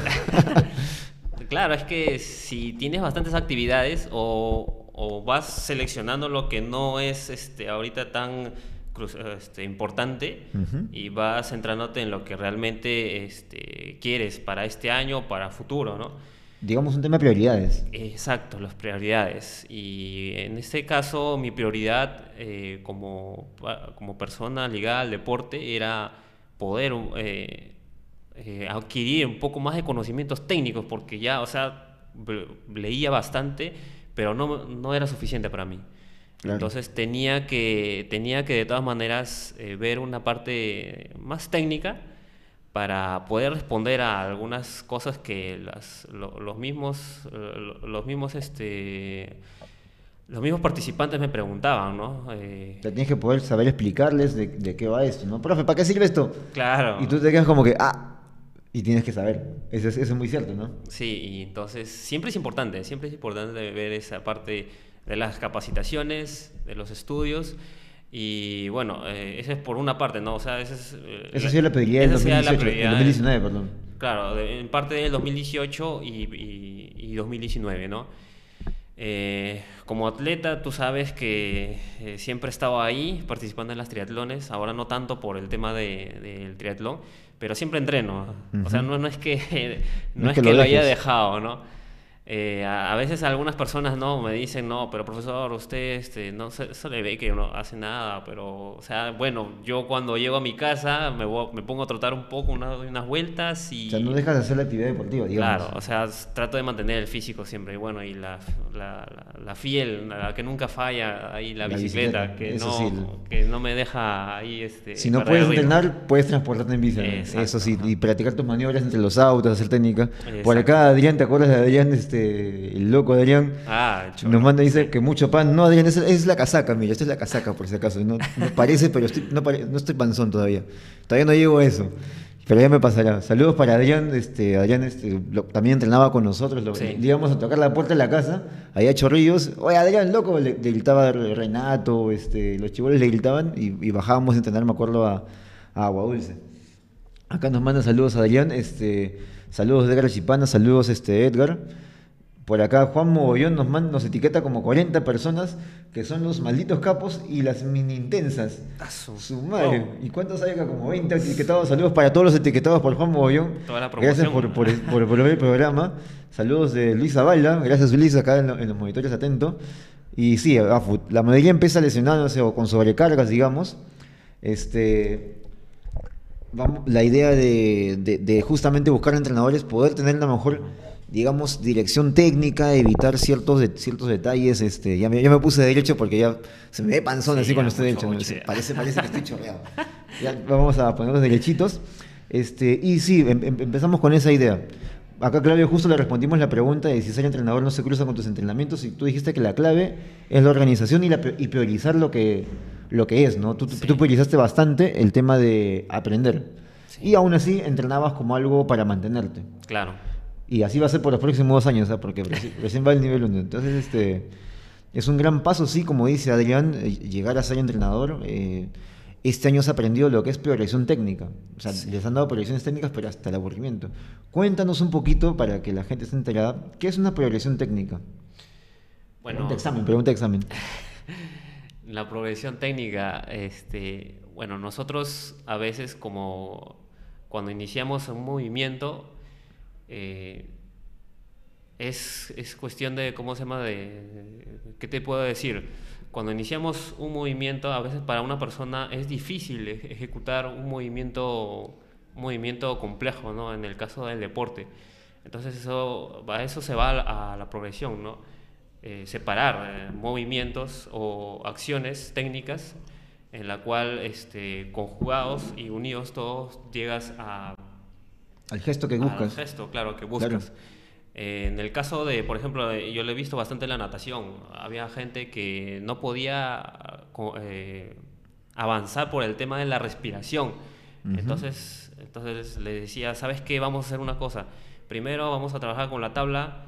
claro, es que si tienes bastantes actividades o, o vas seleccionando lo que no es este, ahorita tan cru- este, importante Ujú. y vas centrándote en lo que realmente este, quieres para este año o para futuro, ¿no? Digamos un tema de prioridades. Exacto, las prioridades. Y en este caso, mi prioridad eh, como, pa- como persona ligada al deporte era poder eh, eh, adquirir un poco más de conocimientos técnicos, porque ya, o sea, ve- leía bastante, pero no, no era suficiente para mí. Claro. Entonces tenía que, tenía que de todas maneras eh, ver una parte más técnica para poder responder a algunas cosas que las, lo- los mismos, eh, los mismos, este, los mismos participantes me preguntaban, ¿no? Eh, Te tienes que poder saber explicarles de, de qué va esto, ¿no? Profe, ¿para qué sirve esto? Y tú claro, te quedas como que, ah, y tienes que saber. Eso es, eso es muy cierto, ¿no? sí, y entonces siempre es importante, siempre es importante ver esa parte de las capacitaciones, de los estudios. Y bueno, eh, esa es por una parte, ¿no? O sea, esa es, eh, Eso la- sí lo pediría el esa sería la dos mil dieciocho, el prioridad. dos mil diecinueve, perdón. Claro, de- en parte del dos mil dieciocho y, y- y dos mil diecinueve, ¿no? Eh, como atleta, tú sabes que eh, siempre he estado ahí participando en las triatlones, ahora no tanto por el tema de- del triatlón, pero siempre entreno. O sea, Ujú. no, no es que, No no es es que que lo lo haya dejes. dejado, ¿no? Eh, a, a veces algunas personas no me dicen, no, pero profesor, usted este, no se, se le ve que no hace nada, pero, o sea, bueno, yo cuando llego a mi casa me, voy- me pongo a trotar un poco, una- doy unas vueltas O sea, no y, dejas de hacer la actividad deportiva, digamos. claro, o sea, s- trato de mantener el físico siempre, y bueno, y la, la, la- la fiel, la que nunca falla, ahí la La bicicleta, bicicleta, que eso sí. no, que no me deja ahí, este, Si no perder puedes el ritmo. entrenar, puedes transportarte en bici, ¿no? Exacto, Eso sí, ajá. y practicar tus maniobras entre los autos, hacer técnica. Por Exacto. acá, Adrián, ¿te acuerdas de Adrián, este, el loco Adrián? Ah, el Nos choro, manda, sí. dice que mucho pan. No, Adrián, esa esa es la casaca, mira, esta es la casaca, por si acaso. No, no parece, pero estoy, no, pare- no estoy panzón todavía. Todavía no llego a eso. Pero ya me pasará. Saludos para Adrián. Este, Adrián este, lo- también entrenaba con nosotros. Lo, Sí. le íbamos a tocar la puerta de la casa, allá a Chorrillos. Oye, Adrián, loco, le, le gritaba Renato, este, los chiboles le gritaban y, y bajábamos a entrenar, me acuerdo, a, a Agua Dulce. Acá nos manda saludos Adrián, este, saludos de Edgar Chipana, saludos este, Edgar. Por acá Juan Mogollón nos, man- nos etiqueta como cuarenta personas que son los malditos capos y las mini intensas. Ah, su- Su madre. Oh. ¿Y cuántos hay acá? Como veinte etiquetados. Saludos para todos los etiquetados por Juan Mogollón. Toda la Gracias promoción. por, por, por, por ver el programa. Saludos de Luis Zavala. Gracias Luis acá en, lo- en los monitores atento. Y sí, Afu, la mayoría empieza lesionándose o con sobrecargas, digamos. Este, vamos, la idea de, de- de justamente buscar entrenadores, poder tener la mejor, digamos, dirección técnica, evitar ciertos, de- ciertos detalles. Este, ya, me, ya me puse derecho porque ya se me ve panzón Sí, así cuando ya, estoy mucho, derecho. ¿no? mucho, Se- ya. Parece, parece que estoy chorreado. Ya vamos a ponernos derechitos. Este, y sí, em- em- empezamos con esa idea. acá Claudio justo le respondimos la pregunta de si ser entrenador no se cruza con tus entrenamientos y tú dijiste que la clave es la organización y, la, y priorizar lo que, lo que es, ¿no? Tú, Sí, tú priorizaste bastante el tema de aprender sí, y aún así entrenabas como algo para mantenerte. claro. Y así va a ser por los próximos dos años, ¿ah? Porque reci- recién va el nivel uno. Entonces, este, es un gran paso, sí, como dice Adrián, eh, llegar a ser entrenador. Eh, este año se aprendió lo que es progresión técnica. O sea, Sí. les han dado progresiones técnicas, pero hasta el aburrimiento. Cuéntanos un poquito, para que la gente esté enterada, ¿qué es una progresión técnica? Pregunta Bueno, examen, pregunta examen. la progresión técnica, este, bueno, nosotros a veces como cuando iniciamos un movimiento, eh, es, es cuestión de, ¿cómo se llama? De, ¿qué te puedo decir? Cuando iniciamos un movimiento, a veces para una persona es difícil ej- ejecutar un movimiento, un movimiento complejo, ¿no? En el caso del deporte. Entonces eso, a eso se va a la, a la progresión, ¿no? Eh, separar eh, movimientos o acciones técnicas en la cual este, conjugados y unidos todos llegas a Al gesto que al buscas. gesto, claro, que Claro. buscas. Eh, en el caso de, por ejemplo, de- yo lo he visto bastante en la natación. Había gente que no podía co- eh, avanzar por el tema de la respiración. Ujú. Entonces, entonces le decía, ¿sabes qué? Vamos a hacer una cosa. Primero vamos a trabajar con la tabla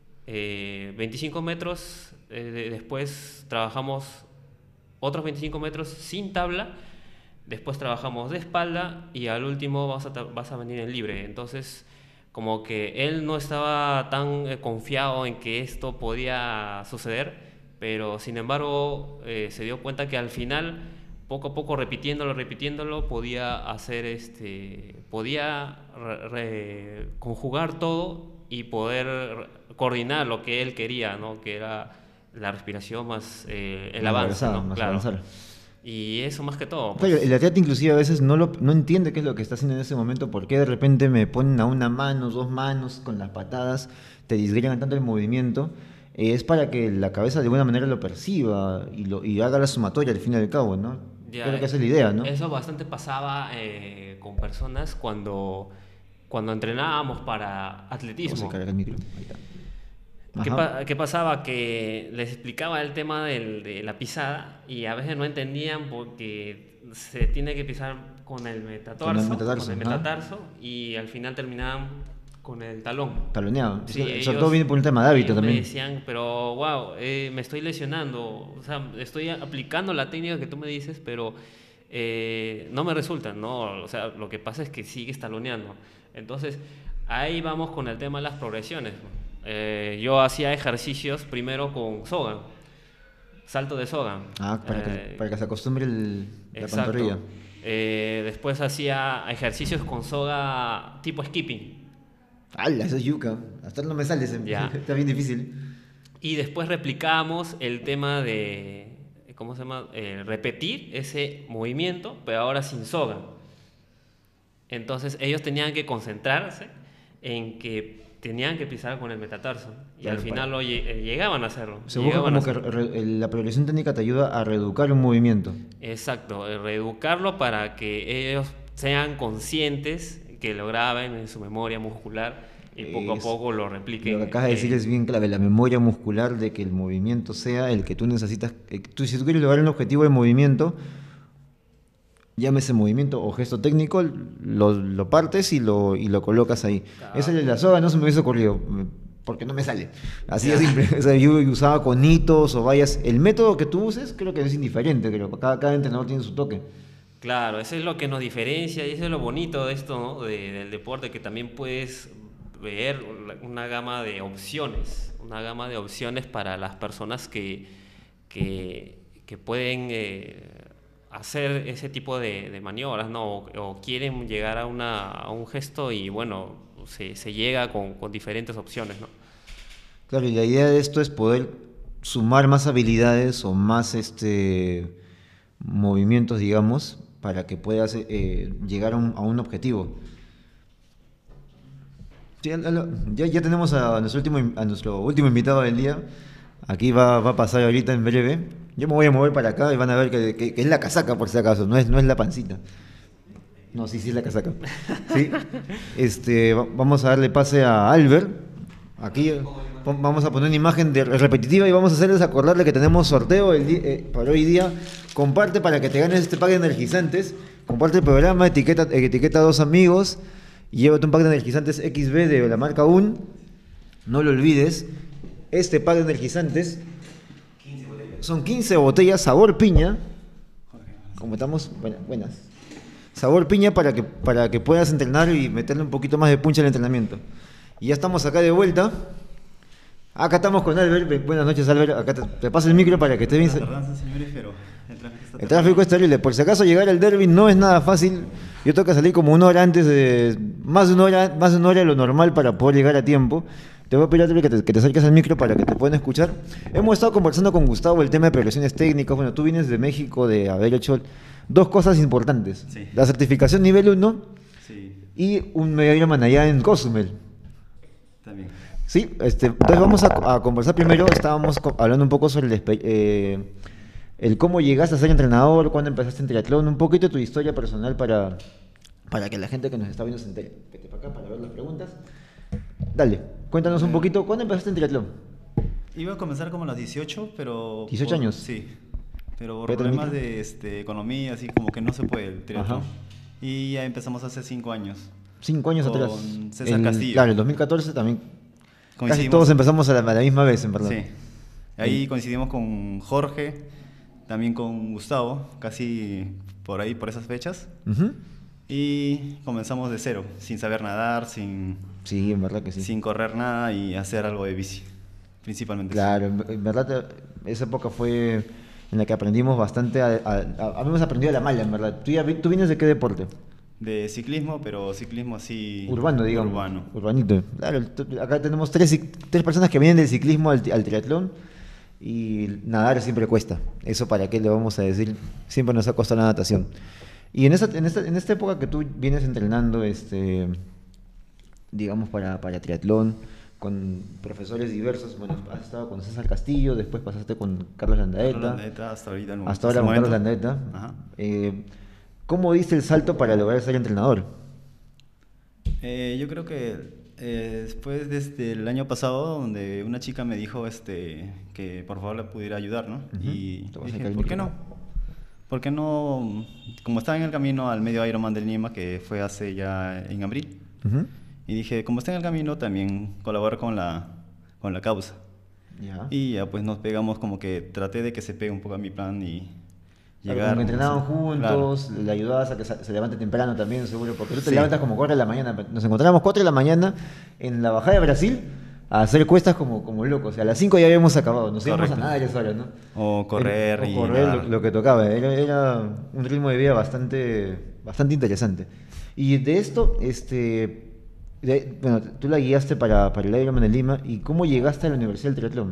eh, veinticinco metros, eh, de- después trabajamos otros veinticinco metros sin tabla, después trabajamos de espalda y al último vas a, tra- vas a venir en libre. Entonces, como que él no estaba tan eh, confiado en que esto podía suceder, pero sin embargo eh, se dio cuenta que al final, poco a poco repitiéndolo, repitiéndolo, podía hacer este, podía re- re- conjugar todo y poder coordinar lo que él quería, ¿no? Que era la respiración más eh, el Más avance, avanzada, ¿no? más Claro. avanzar. Y eso más que todo, Claro, el pues. atleta inclusive a veces no, lo, no entiende qué es lo que está haciendo en ese momento, porque de repente me ponen a una mano, dos manos con las patadas, te disgregan tanto el movimiento. Eh, es para que la cabeza de alguna manera lo perciba y, lo, y haga la sumatoria al fin y al cabo, ¿no? Ya, Creo que esa es la idea, ¿no? eso bastante pasaba eh, con personas cuando, cuando entrenábamos para Vamos a atletismo. cargar el micro. Ahí está. ¿Qué, Ajá. pa- qué pasaba? Que les explicaba el tema del- de la pisada y a veces no entendían porque se tiene que pisar con el Con el metatarso, con metatarso, el ajá. metatarso y al final terminaban con el talón. Taloneado. Sí, Eso- sobre todo ellos, viene por un tema de hábito ellos me también. decían, pero wow, eh, me estoy lesionando, o sea, estoy aplicando la técnica que tú me dices, pero eh, no me resulta, ¿no? O sea, lo que pasa es que sigues taloneando. Entonces, ahí vamos con el tema de las progresiones. Eh, yo hacía ejercicios primero con soga, salto de soga. Ah, para que, Eh, para que se acostumbre el- la pantorrilla. exacto. Eh, después hacía ejercicios con soga tipo skipping. ¡Hala! Eso es yuca. Hasta no me sale, se- Ya. está bien difícil. Y después replicamos el tema de, ¿cómo se llama? Eh, repetir ese movimiento, pero ahora sin soga. Entonces ellos tenían que concentrarse en que tenían que pisar con el metatarso. Y Claro, al para- final lo lle- eh, llegaban a hacerlo. Se busca llegaban a como que hacerlo. re- re- la progresión técnica te ayuda a reeducar un movimiento. Exacto, eh, reeducarlo para que ellos sean conscientes, que lo graben en su memoria muscular y poco a Es- poco lo repliquen. Lo que acabas de decir eh, es bien clave, la memoria muscular de que el movimiento sea el que tú necesitas. eh, tú, si tú quieres lograr un objetivo de movimiento, llámese movimiento o gesto técnico, lo, lo partes y lo, y lo colocas ahí. Claro. Esa de la soga no se me hubiese ocurrido, mm, porque no me sale. Así de Ya. simple. O sea, yo usaba conitos o vallas. El método que tú uses creo que es indiferente, creo. Cada, cada entrenador tiene su toque. Claro, eso es lo que nos diferencia y eso es lo bonito de esto, ¿no? De- del deporte, que también puedes ver una una gama de opciones, una gama de opciones para las personas que, que, que pueden eh, hacer ese tipo de, de maniobras, ¿no? O, o quieren llegar a, una, a un gesto y bueno, se, se llega con, con diferentes opciones, ¿no? Claro, y la idea de esto es poder sumar más habilidades o más este, movimientos, digamos, para que puedas eh, llegar a un, a un objetivo. Sí, al- al- ya, ya tenemos a nuestro último, in- a nuestro último invitado del día. Aquí va, va a pasar ahorita en breve. Yo me voy a mover para acá y van a ver que, que- que es la casaca, por si acaso, no es, no es la pancita. No, sí, sí es la casaca. Sí. Este, va- vamos a darle pase a Albert. Aquí eh, pon- vamos a poner una imagen de repetitiva y vamos a hacerles acordarle que tenemos sorteo el di- eh, para hoy día. Comparte para que te ganes este pack de energizantes. Comparte el programa, etiqueta, eh, etiqueta a dos amigos y llévate un pack de energizantes X B de la marca U N. No lo olvides. Este pack de energizantes son quince botellas sabor piña. Como estamos, buena- buenas. Sabor piña para que, para que puedas entrenar y meterle un poquito más de punch al entrenamiento. Y ya estamos acá de vuelta. Acá estamos con Albert. Be- Buenas noches, Albert. Acá te, te paso el micro para que estés bien. La tardanza, señores, pero el tráfico está El tráfico es terrible. Por si acaso llegar al derby no es nada fácil. Yo tengo que salir como una hora antes de. Más de una hora, más de una hora de lo normal para poder llegar a tiempo. Te voy a pedir Albert, que te, que te acerques al micro para que te puedan escuchar. Hemos estado conversando con Gustavo el tema de progresiones técnicas. Bueno, tú vienes de México de haber hecho dos cosas importantes. Sí. La certificación nivel uno Sí, y un medio Ironman allá en Cozumel. también. Sí, este, entonces vamos a, a conversar primero. Estábamos co- hablando un poco sobre el, espe- eh, el cómo llegaste a ser entrenador, cuándo empezaste en triatlón, un poquito tu historia personal para, para que la gente que nos está viendo se entere. Vete para acá para ver las preguntas. Dale, cuéntanos un poquito, ¿cuándo empezaste en triatlón? Iba a comenzar como a los dieciocho, pero... ¿dieciocho por- años? Sí, pero por Vete al problemas micro. de este, economía, así como que no se puede el triatlón. Ajá. Y ya empezamos hace cinco años. Cinco años Con atrás. César El- Castillo. Claro, el dos mil catorce también. Casi Coincidimos- todos empezamos a la, a la misma vez, en verdad. Sí. Ahí coincidimos con Jorge, también con Gustavo, casi por ahí, por esas fechas. Ujú. Y comenzamos de cero, sin saber nadar, sin, Sí, en verdad que sí. sin correr nada y hacer algo de bici, principalmente. Claro, en en verdad eh, esa época fue en la que aprendimos bastante, a, a, a- habíamos aprendido a la mala, en verdad. ¿Tú, ya vi- tú vienes de qué deporte? De ciclismo, pero ciclismo así... Urbano, digamos. Urbano. Urbanito. Claro, t- acá tenemos tres, cic- tres personas que vienen del ciclismo al, ti- al triatlón y nadar siempre cuesta. Eso para qué le vamos a decir, siempre nos ha costado la natación. Y en esta, en esta, en esta época que tú vienes entrenando, este, digamos, para, para triatlón, con profesores diversos, bueno, has estado con César Castillo, después pasaste con Carlos Landaeta. Carlos Landaeta, hasta ahorita. el- Hasta ahora este con Carlos momento. Landaeta. Ajá. Eh, ¿Cómo diste el salto para lograr ser entrenador? Eh, yo creo que eh, después desde el año pasado, donde una chica me dijo este, que por favor le pudiera ayudar, ¿no? Ujú. Y Te voy a dije, sacar el ¿por qué micro. no? ¿Por qué no? Como estaba en el camino al medio Ironman de Lima, que fue hace ya en abril, Ujú. y dije, como está en el camino, también colaborar con la, con la causa. Ya. Y ya pues nos pegamos, como que traté de que se pegue un poco a mi plan y Claro, llegar. como que entrenaban no sé, juntos, le ayudabas a que se, se levante temprano también, seguro, porque tú te Sí. levantas como cuatro de la mañana. Nos encontrábamos cuatro de la mañana en la bajada de Brasil a hacer cuestas como, como locos. O sea, a las cinco ya habíamos acabado, nos íbamos a Correcto. nadar a esa hora, ¿no? O correr Era- y o correr, nadar. lo, lo que tocaba. Era, era un ritmo de vida bastante, bastante interesante. Y de esto, este, de- bueno, tú la guiaste para, para el Ironman de Lima. ¿Y cómo llegaste a la Universidad del Triatlón?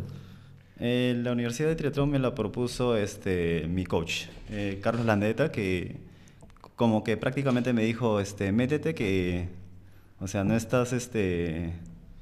Eh, la Universidad de Triatlón me la propuso este, mi coach, eh, Carlos Landaeta, que como que prácticamente me dijo, este, métete que, o sea, no estás, este,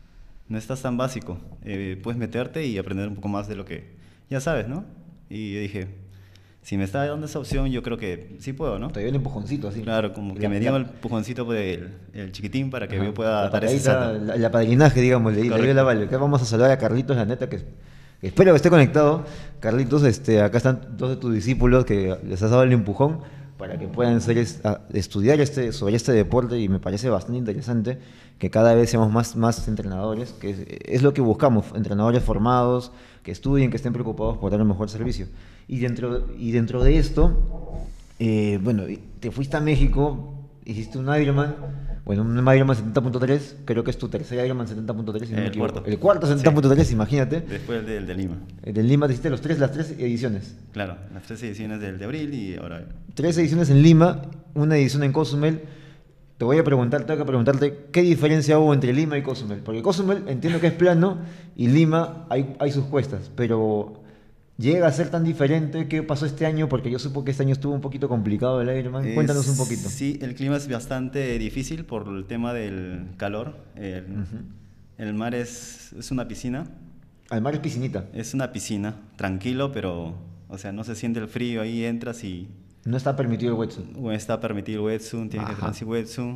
no estás tan básico, eh, puedes meterte y aprender un poco más de lo que ya sabes, ¿no? Y yo dije, si me está dando esa opción, yo creo que sí puedo, ¿no? Te dio el empujoncito así. Claro, como que La- me dio la- el pujoncito pues, el, el chiquitín para que Ajá. yo pueda La dar ese patadita, salto. la- el apadrinaje, digamos, le, le dio Correcto. la vale. Acá vamos a saludar a Carlitos, la neta, que, que espero que esté conectado. Carlitos, este, acá están dos de tus discípulos que les has dado el empujón para que puedan ser, es- a- estudiar este, sobre este deporte y me parece bastante interesante que cada vez seamos más, más entrenadores, que es, es lo que buscamos, entrenadores formados, que estudien, que estén preocupados por dar el mejor servicio. Y dentro, y dentro de esto, eh, bueno, y te fuiste a México, hiciste un Ironman, bueno, un Ironman setenta punto tres, creo que es tu tercer Ironman setenta punto tres, si no me El equivoco. cuarto. El cuarto setenta punto tres, imagínate. Después del de Lima. El de Lima te hiciste los tres, las tres ediciones. Claro, las tres ediciones del de abril y ahora... Tres ediciones en Lima, una edición en Cozumel. Te voy a preguntar, tengo que preguntarte qué diferencia hubo entre Lima y Cozumel. Porque Cozumel entiendo que es plano y Lima hay, hay sus cuestas, pero llega a ser tan diferente. ¿Qué pasó este año? Porque yo supo que este año estuvo un poquito complicado el Ironman. Cuéntanos un poquito. Sí, el clima es bastante difícil por el tema del calor. El, Ujú. el mar es, es una piscina. Al mar es piscinita. Es una piscina, tranquilo, pero, o sea, no se siente el frío. Ahí entras y No está permitido el wetsuit. Bueno, está permitido el wetsuit, tiene que Ajá. tener sin wetsuit.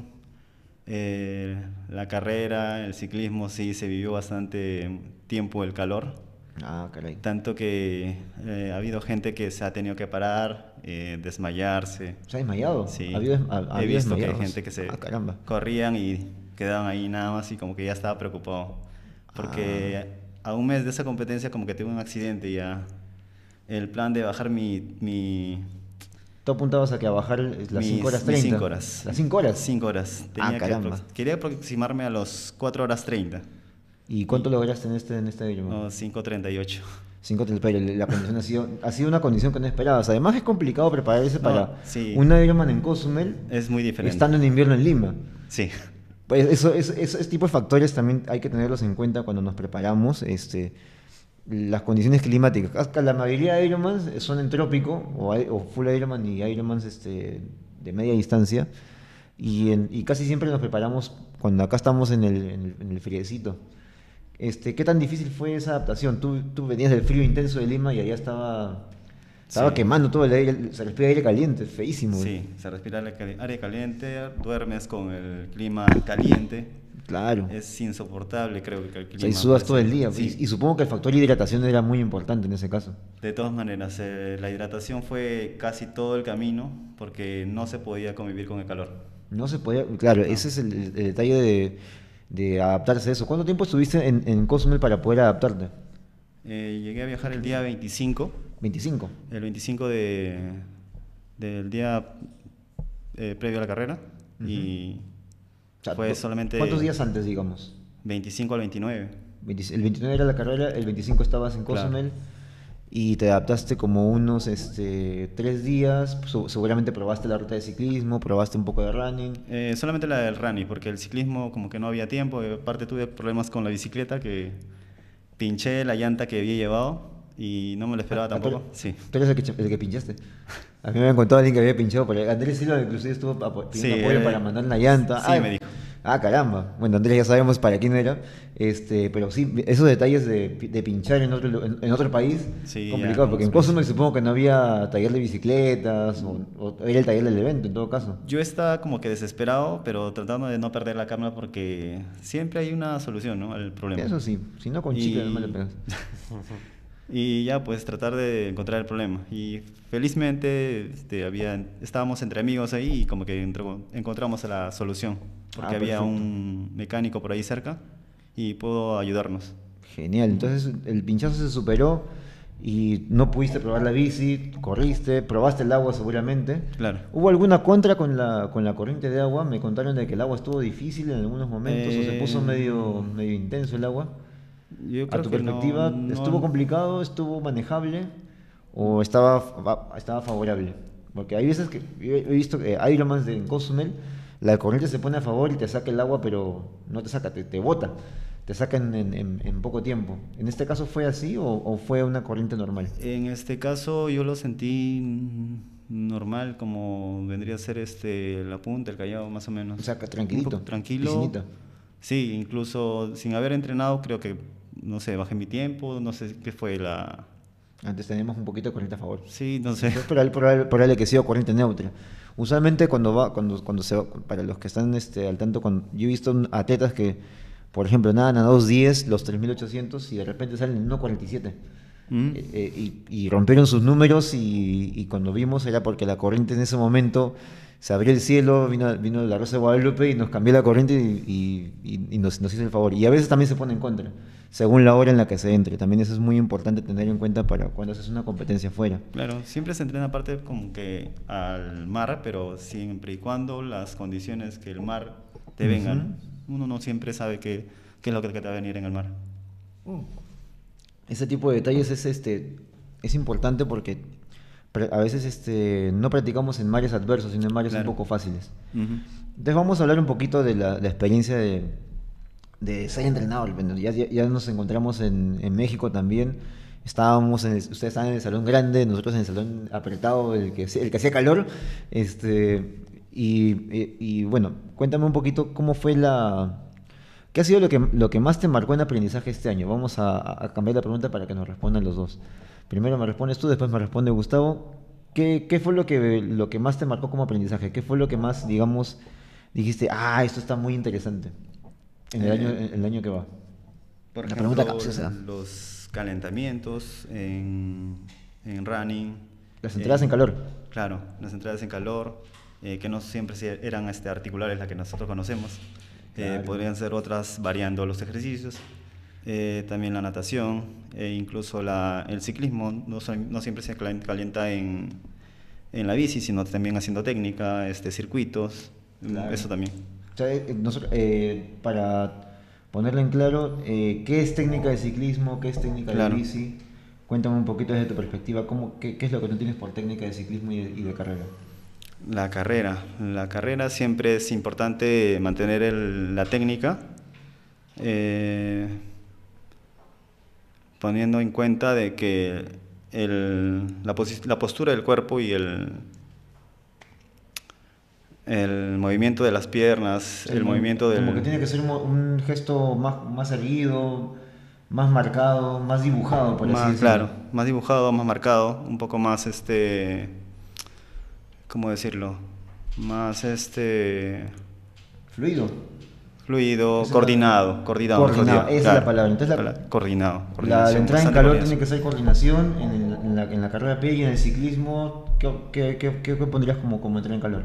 Eh, la carrera, el ciclismo, sí, se vivió bastante tiempo el calor. Ah, caray. Tanto que eh, ha habido gente que se ha tenido que parar, eh, desmayarse. ¿Se ha desmayado? Sí, ¿Ha habido, ha- ha he habido visto que hay desmayados? gente que se Ah, caramba. corrían y quedaban ahí nada más y como que ya estaba preocupado. Porque Ah. a un mes de esa competencia como que tuve un accidente y ya. El plan de bajar mi... mi Tú apuntabas a que a bajar las mis- cinco horas mis treinta. cinco horas. ¿Las cinco horas? cinco horas. Ah, que caramba. aprox- quería aproximarme a los cuatro horas treinta. ¿Y cuánto lograste en este, en este Ironman? O cinco treinta y ocho. Cinco horas, pero la condición ha sido, ha sido una condición que no esperabas. Además es complicado prepararse No, para sí. un Ironman en Cozumel Es muy diferente. estando en invierno en Lima. Sí. Pues eso, eso, eso- ese tipo de factores también hay que tenerlos en cuenta cuando nos preparamos. Este, las condiciones climáticas. Hasta la mayoría de Ironmans son en trópico, o, hay- o full Ironman y Ironmans este, de media distancia. Y, en- y casi siempre nos preparamos cuando acá estamos en el, en el, en el friecito. Este, ¿qué tan difícil fue esa adaptación? Tú, tú venías del frío intenso de Lima y allá estaba, estaba Sí. quemando todo el aire, se respira aire caliente, feísimo. Sí, se respira aire cali- aire caliente, duermes con el clima caliente. Claro. Es insoportable, creo que el O clima. sea, y sudas parece- todo el día. Sí. Y, y supongo que el factor hidratación era muy importante en ese caso. De todas maneras, eh, la hidratación fue casi todo el camino porque no se podía convivir con el calor. No se podía, claro, ese es el, el detalle de, de adaptarse a eso. ¿Cuánto tiempo estuviste en, en Cozumel para poder adaptarte? Eh, llegué a viajar el día veinticinco, veinticinco. el veinticinco de, del día eh, previo a la carrera, y O sea, fue do- solamente ¿Cuántos días antes, digamos? veinticinco al veintinueve. veinti- El veintinueve era la carrera, el veinticinco estabas en Claro. Cozumel y te adaptaste como unos este, tres días. Su- seguramente probaste la ruta de ciclismo, probaste un poco de running. Eh, solamente la del running, porque el ciclismo como que no había tiempo, y aparte tuve problemas con la bicicleta que pinché la llanta que había llevado y no me lo esperaba Ah, tampoco. pero- Sí. Tú eres el que, ch- el que pinchaste. A mí me han contado alguien que había pinchado por ahí. Andrés Silva inclusive estuvo apo- pidiendo Sí, apoyo eh, para mandar la llanta. sí, me dijo. Ah, caramba. Bueno, Andrés ya sabemos para quién era. Este, pero sí, esos detalles de, de pinchar en otro, lu- en, en otro país, Sí, complicado, ya, porque en como Cozumel supongo que no había taller de bicicletas, o, o era el taller del evento en todo caso. Yo estaba como que desesperado, pero tratando de no perder la cámara porque siempre hay una solución, ¿no?, al problema. Eso sí, si no con chicle Y- no me le pegas. Y ya, pues tratar de encontrar el problema. Y felizmente este, había, estábamos entre amigos ahí y como que entro- encontramos la solución. Porque Ah, había perfecto. un mecánico por ahí cerca y pudo ayudarnos. Genial, entonces el pinchazo se superó y no pudiste probar la bici, corriste, probaste el agua seguramente. Claro. ¿Hubo alguna contra con la, con la corriente de agua? Me contaron de que el agua estuvo difícil en algunos momentos o se Eh, puso medio, medio intenso el agua. Yo ¿A creo tu que no- perspectiva no- estuvo complicado, estuvo manejable o estaba, fa- estaba favorable? Porque hay veces que yo he visto que Ironmans de en Cozumel, la corriente se pone a favor y te saca el agua, pero no te saca, te, te bota, te saca en, en- en- en poco tiempo. ¿En este caso fue así o, o fue una corriente normal? En este caso yo lo sentí mm, normal, como vendría a ser este la punta, el Callao, más o menos. O sea, que Un tranquilito, poco tranquilo. piscinita. Sí, incluso sin haber entrenado, creo que, no sé, bajé mi tiempo, no sé qué fue la... Antes tenemos un poquito de corriente a favor. Sí, no sé. Es probable, probable- probable que sea corriente neutra. Usualmente cuando va, cuando, cuando se va, para los que están este, al tanto, cuando, yo he visto un- atletas que, por ejemplo, nadan a dos diez, los tres mil ochocientos y de repente salen en uno cuarenta y siete. Mm. Eh, eh, y, y rompieron sus números y, y cuando vimos era porque la corriente en ese momento se abrió el cielo, vino, vino la Rosa de Guadalupe y nos cambió la corriente y, y- y- y nos, nos hizo el favor. Y a veces también se pone en contra, según la hora en la que se entre. También eso es muy importante tener en cuenta para cuando haces una competencia fuera. Claro, siempre se entrena aparte como que al mar, pero siempre y cuando las condiciones que el mar te vengan. Uno no siempre sabe qué, qué es lo que te va a venir en el mar. Ese tipo de detalles es, este, es importante porque pra- a veces este, no practicamos en mares adversos, sino en mares Claro. un poco fáciles. Ujú. Entonces vamos a hablar un poquito de la, la experiencia de, de ser entrenador. Bueno, ya, ya, ya nos encontramos en, en México también. Estábamos en el- ustedes estaban en el salón grande, nosotros en el salón apretado, el que, hacía- el que hacía calor. Este, y, y- y, bueno, cuéntame un poquito cómo fue la... ¿Qué ha sido lo que, lo que más te marcó en aprendizaje este año? Vamos a, a cambiar la pregunta para que nos respondan los dos. Primero me respondes tú, después me responde Gustavo. ¿Qué, qué fue lo que, lo que más te marcó como aprendizaje? ¿Qué fue lo que más, digamos, dijiste, ah, esto está muy interesante en el año, Eh, en el año que va? por La pregunta ejemplo, capciosa. los calentamientos en, en running. Las entradas en eh, calor. Claro, las entradas en calor, eh, que no siempre se- eran este, articulares las que nosotros conocemos. Eh, Claro. podrían ser otras variando los ejercicios. Eh, también la natación, e incluso la, el ciclismo, no, so- no siempre se calen- calienta en, en la bici, sino también haciendo técnica, este, circuitos, mm, Claro. eso también. O sea, eh, nosotros, eh, para ponerlo en claro, eh, ¿qué es técnica de ciclismo? ¿Qué es técnica Claro. de bici? Cuéntame un poquito desde tu perspectiva, ¿cómo, qué, qué es lo que tú tienes por técnica de ciclismo y de, y de carrera? La carrera. La carrera siempre es importante mantener el- la técnica, eh, poniendo en cuenta de que el- la, posi- la postura del cuerpo y el, el movimiento de las piernas, el mo- movimiento Como que del... tiene que ser un, mo- un gesto más, más erguido, más marcado, más dibujado, por así Más, decirlo. claro, más dibujado, más marcado, un poco más, este, ¿cómo decirlo? Más, este, Fluido. fluido, Esa es coordinado, la- coordinado, mejor coordinado, dicho, esa es la palabra. Entonces la- Pala- coordinado, La, la coordinación, entrada en bastante calor coordinación. tiene que ser coordinación, en, el- en la, en la carrera a pie y en el ciclismo, ¿qué, qué, qué, qué- qué pondrías como, como entrada en calor?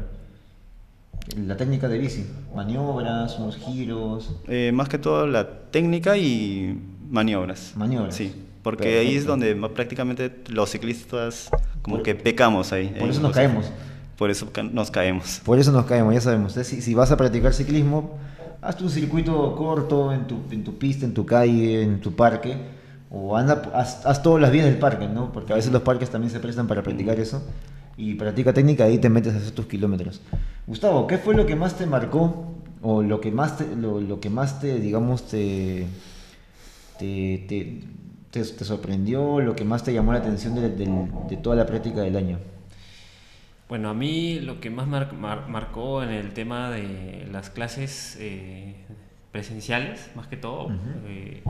La técnica de bici, maniobras, unos giros. Eh, más que todo la técnica y maniobras. Maniobras. Sí, porque ahí es Perfecto. donde ma- prácticamente los ciclistas como Por- que pecamos ahí. por ahí eso nos los- caemos. Por eso ca- nos caemos. Por eso nos caemos, ya sabemos. Entonces, si, si vas a practicar ciclismo, haz un circuito corto en tu, en tu pista, en tu calle, en tu parque, o anda, haz, haz todas las vías del parque, ¿no? Porque a veces los parques también se prestan para practicar eso. Y practica técnica, ahí te metes a hacer tus kilómetros. Gustavo, ¿qué fue lo que más te marcó? O lo que más te, lo, lo que más te, digamos, te, te, te, te- te sorprendió, lo que más te llamó la atención de, del- de toda la práctica del año. Bueno, a mí lo que más mar- mar- marcó en el tema de las clases eh, presenciales, más que todo, Ujú. eh,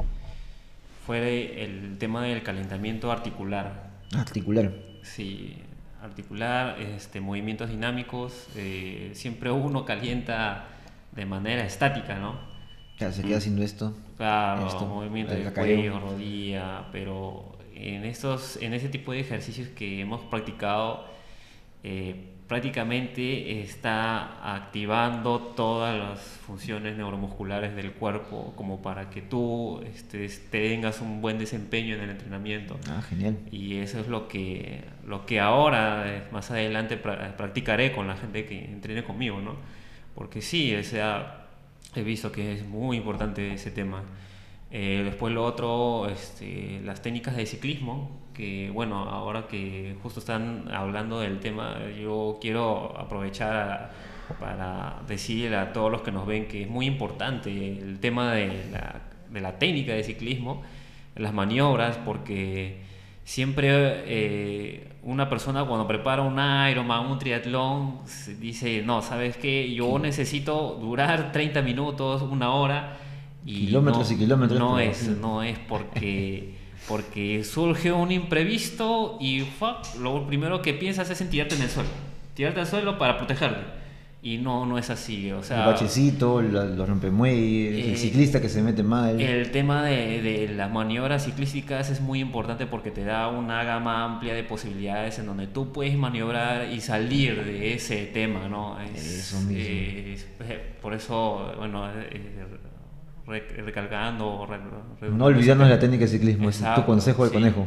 fue el tema del calentamiento articular. Articular. Sí, articular, este, movimientos dinámicos. Eh, siempre uno calienta de manera estática, ¿no? Claro, se queda haciendo esto. Claro, Esto, movimiento el de cacareo. cuello, rodilla, pero en estos, en ese tipo de ejercicios que hemos practicado, eh, prácticamente está activando todas las funciones neuromusculares del cuerpo como para que tú este, tengas un buen desempeño en el entrenamiento. Ah, genial. Y eso es lo que, lo que ahora, eh, más adelante, pra- practicaré con la gente que entrene conmigo, ¿no? Porque sí, o sea, he visto que es muy importante ese tema. Eh, después lo otro, este, las técnicas de ciclismo, que bueno, ahora que justo están hablando del tema, yo quiero aprovechar a- para decirle a todos los que nos ven que es muy importante el tema de la, de la técnica de ciclismo, las maniobras, porque siempre eh, una persona cuando prepara un Ironman, un triatlón, se dice, no, ¿sabes qué? Yo necesito durar treinta minutos, una hora. Y Kilómetros no, y kilómetros, no pero- es, no es porque, porque surge un imprevisto y fuck, lo primero que piensas es en tirarte en el suelo. Tirarte al suelo para protegerte. Y no, no es así. O sea, El bachecito, la- los rompemuelles, el eh, ciclista que se mete mal. el tema de, de las maniobras ciclísticas es muy importante porque te da una gama amplia de posibilidades en donde tú puedes maniobrar y salir de ese tema, ¿no? Es- Eso mismo. es- eh, por eso, bueno, eh, re- recalcando, re- re- No olvidarnos de la técnica de ciclismo, es tu Exacto, consejo del sí. conejo.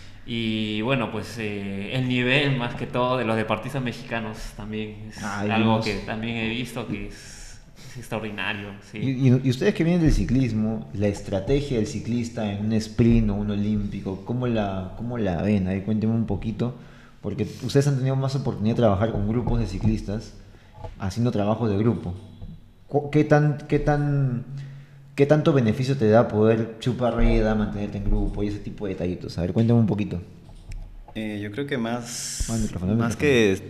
Y bueno, pues eh, el nivel más que todo de los deportistas mexicanos también es Ay, algo Dios. que también he visto que es, es extraordinario. Sí. Y, y- y ustedes que vienen del ciclismo, la estrategia del ciclista en un sprint o un olímpico, ¿cómo la, cómo la ven? Ahí cuéntenme un poquito, porque ustedes han tenido más oportunidad de trabajar con grupos de ciclistas, haciendo trabajo de grupo. Cu- ¿Qué tan, qué tan, qué tanto beneficio te da poder chupar rueda, mantenerte en grupo y ese tipo de detallitos? A ver, cuéntame un poquito. Eh, yo creo que más, Al micrófono, al más micrófono. que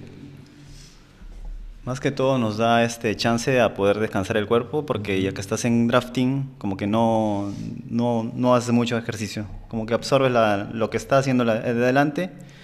más que todo nos da este chance a poder descansar el cuerpo, porque ya que estás en drafting, como que no, no, no haces mucho ejercicio, como que absorbes la- lo que está haciendo la, de adelante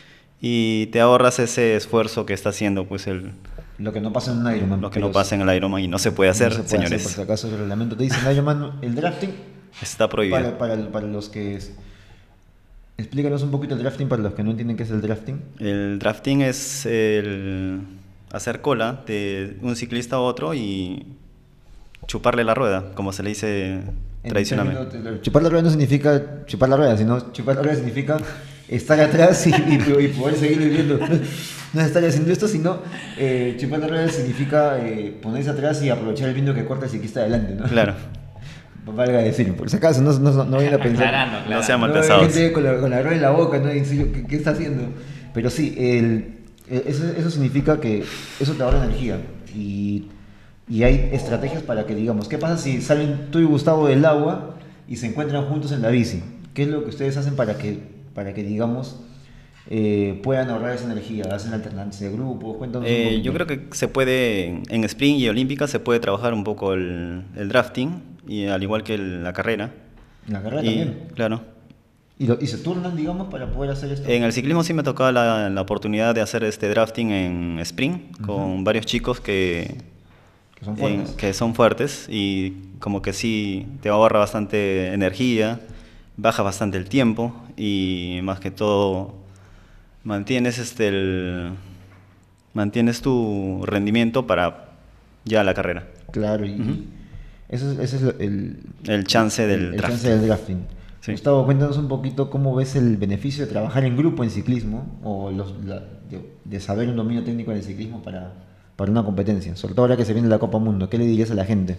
y te ahorras ese esfuerzo que está haciendo pues el, Lo que no pasa en un Ironman. lo que pero no pasa en el Ironman y no se puede no hacer, se puede señores. hacer, por si acaso el reglamento te dice en Ironman, el drafting, Está prohibido. para, para, para los que... es- explícanos un poquito el drafting para los que no entienden qué es el drafting. El drafting es el hacer cola de un ciclista a otro y chuparle la rueda, como se le dice En tradicionalmente. términos- chupar la rueda no significa chupar la rueda, sino chupar la rueda significa estar atrás y, y- y poder seguir viviendo. No es estar haciendo esto, sino eh, chupar la rueda significa eh, ponerse atrás y aprovechar el viento que corta el ciclista adelante, ¿no? Claro. Valga decir, por si acaso, no, no, no vayan a pensar. Aclarando, aclarando. No sean No, hay malpensados. gente con la, con la rueda en la boca, ¿no? Y dice, ¿qué, qué está haciendo? Pero sí, el, el- eso, eso significa que eso te ahorra energía. Y, y hay estrategias para que, digamos, ¿qué pasa si salen tú y Gustavo del agua y se encuentran juntos en la bici? ¿Qué es lo que ustedes hacen para que, para que digamos, eh, puedan ahorrar esa energía? ¿Hacen alternancia de grupos? Cuéntanos un Eh, poquito. yo creo que se puede, en en sprint y olímpica se puede trabajar un poco el, el drafting, y al igual que el- la carrera. En la carrera Y, también. claro. Y, lo- y se turnan, digamos, para poder hacer esto. En el ciclismo sí me tocaba la, la oportunidad de hacer este drafting en sprint con varios chicos que, Que son en- fuertes. que son fuertes y como que sí te ahorra bastante energía, baja bastante el tiempo y más que todo mantienes este el, mantienes tu rendimiento para ya la carrera. Claro, y Ujú. ese es, ese es el, El chance del el drafting. chance del drafting. Sí. Gustavo, cuéntanos un poquito cómo ves el beneficio de trabajar en grupo en ciclismo o los, la- de, de saber un dominio técnico en el ciclismo para, para una competencia, sobre todo ahora que se viene la Copa Mundo. ¿Qué le dirías a la gente?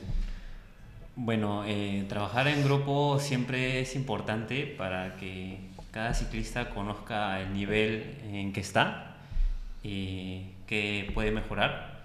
Bueno, eh, trabajar en grupo siempre es importante para que cada ciclista conozca el nivel en que está y que puede mejorar.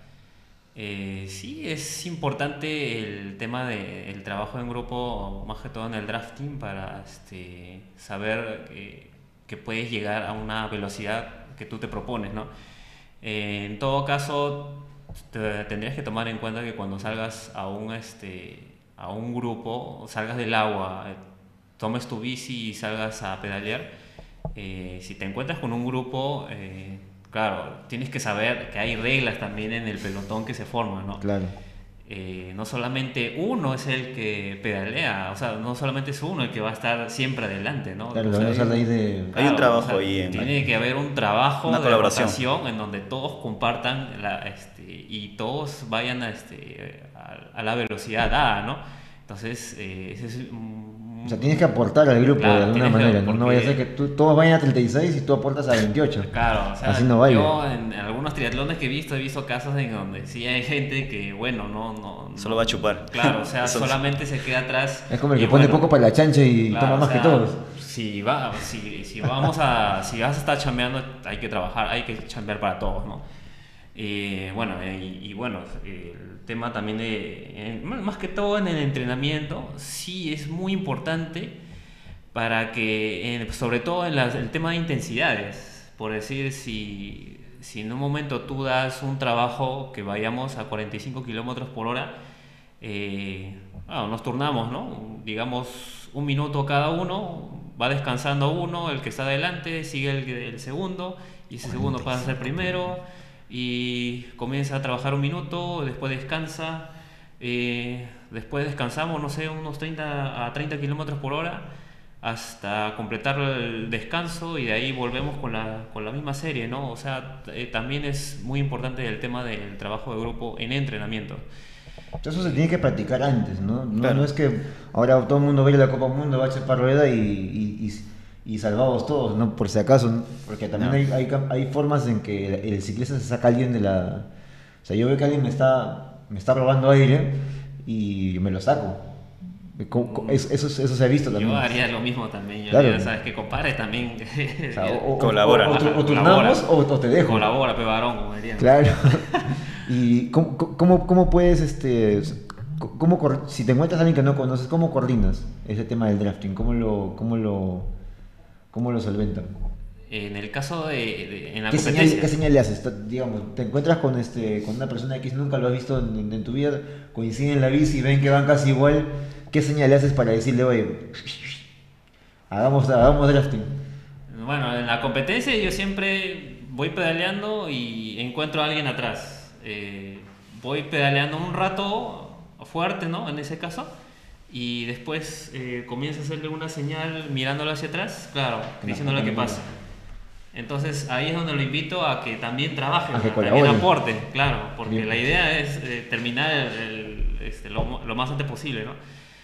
Eh, sí, es importante el tema del trabajo en grupo, más que todo en el drafting, para este, saber que, que puedes llegar a una velocidad que tú te propones, ¿no? Eh, en todo caso, te- tendrías que tomar en cuenta que cuando salgas a un, este, a un grupo, salgas del agua, eh, tomes tu bici y salgas a pedalear, eh, si te encuentras con un grupo, eh, claro, tienes que saber que hay reglas también en el pelotón que se forma, ¿no? Claro. Eh, no solamente uno es el que pedalea, o sea, no solamente es uno el que va a estar siempre adelante, ¿no? Claro, O lo sea, vamos a hablar ahí de... Hay un trabajo ahí en- Tiene que haber un trabajo Una de colaboración. rotación en donde todos compartan la, este, y todos vayan a, este, a, a la velocidad dada, ¿no? Entonces, eh, ese es un- O sea, tienes que aportar al grupo Claro, de alguna tienes que- manera, ¿no? No vaya a ser porque- que tú, todos vayan a treinta y seis y tú aportas a veintiocho. Claro, o sea, Así no baila. yo en algunos triatlones que he visto, he visto casos en donde sí hay gente que, bueno, no... no Solo no- va a chupar. Claro, o sea, Eso- solamente se queda atrás. Es como el y que pone bueno, poco para la chancha y claro, toma o más que sea, todos. Si, va, si, si vamos a... Si vas a estar chambeando, hay que trabajar, hay que chambear para todos, ¿no? Eh, bueno, eh, y, y bueno, el tema también de... en- más que todo en el entrenamiento, sí es muy importante para que, en- sobre todo en las- el tema de intensidades, por decir, si, si en un momento tú das un trabajo que vayamos a cuarenta y cinco kilómetros por hora, eh, bueno, nos turnamos, ¿no? Digamos un minuto cada uno, va descansando uno, el que está adelante, sigue el, el segundo, y ese segundo pasa a ser primero, y comienza a trabajar un minuto, después descansa, eh, después descansamos, no sé, unos treinta a treinta kilómetros por hora, hasta completar el descanso y de ahí volvemos con la, con la misma serie, ¿no? O sea, eh, también es muy importante el tema del trabajo de grupo en entrenamiento. Eso se tiene que practicar antes, ¿no? No, Claro. no es que ahora todo el mundo va a ir a la Copa Mundo, va a chapar rueda y, y, y, y salvados todos, ¿no? Por si acaso, ¿no? Porque también No. hay, hay, cam- hay formas en que el ciclista se saca a alguien de la... O sea, yo veo que alguien me está, me está robando aire y yo me lo saco. Co- co- Eso, eso, eso se ha visto también. Yo haría lo mismo también, yo Claro. haría, sabes que compare también. O sea, o, o- Colabora. o- o- o Colabora. turnamos o, o te dejo. Colabora, pe varón, como dirían. Claro. ¿Y cómo, cómo, cómo puedes, este, cómo, cor- si te encuentras a alguien que no conoces, cómo coordinas ese tema del drafting? ¿Cómo lo, cómo lo, cómo lo solventan? En el caso de, de- en la ¿Qué señal, competencia. ¿Qué señal le haces? Te- Digamos, te encuentras con, este, con una persona X, nunca lo has visto en, en tu vida, coinciden en la bici y ven que van casi igual. ¿Qué señal le haces para decirle, oye, hagamos, hagamos drafting? Bueno, en la competencia yo siempre voy pedaleando y encuentro a alguien atrás. Eh, voy pedaleando un rato fuerte, ¿no? En ese caso. Y después eh, comienzo a hacerle una señal mirándolo hacia atrás, claro, diciéndole qué pasa. Entonces ahí es donde lo invito a que también trabaje, a que también aporte, claro, porque Bien. la idea es eh, terminar el, el, este, lo, lo más antes posible, ¿no?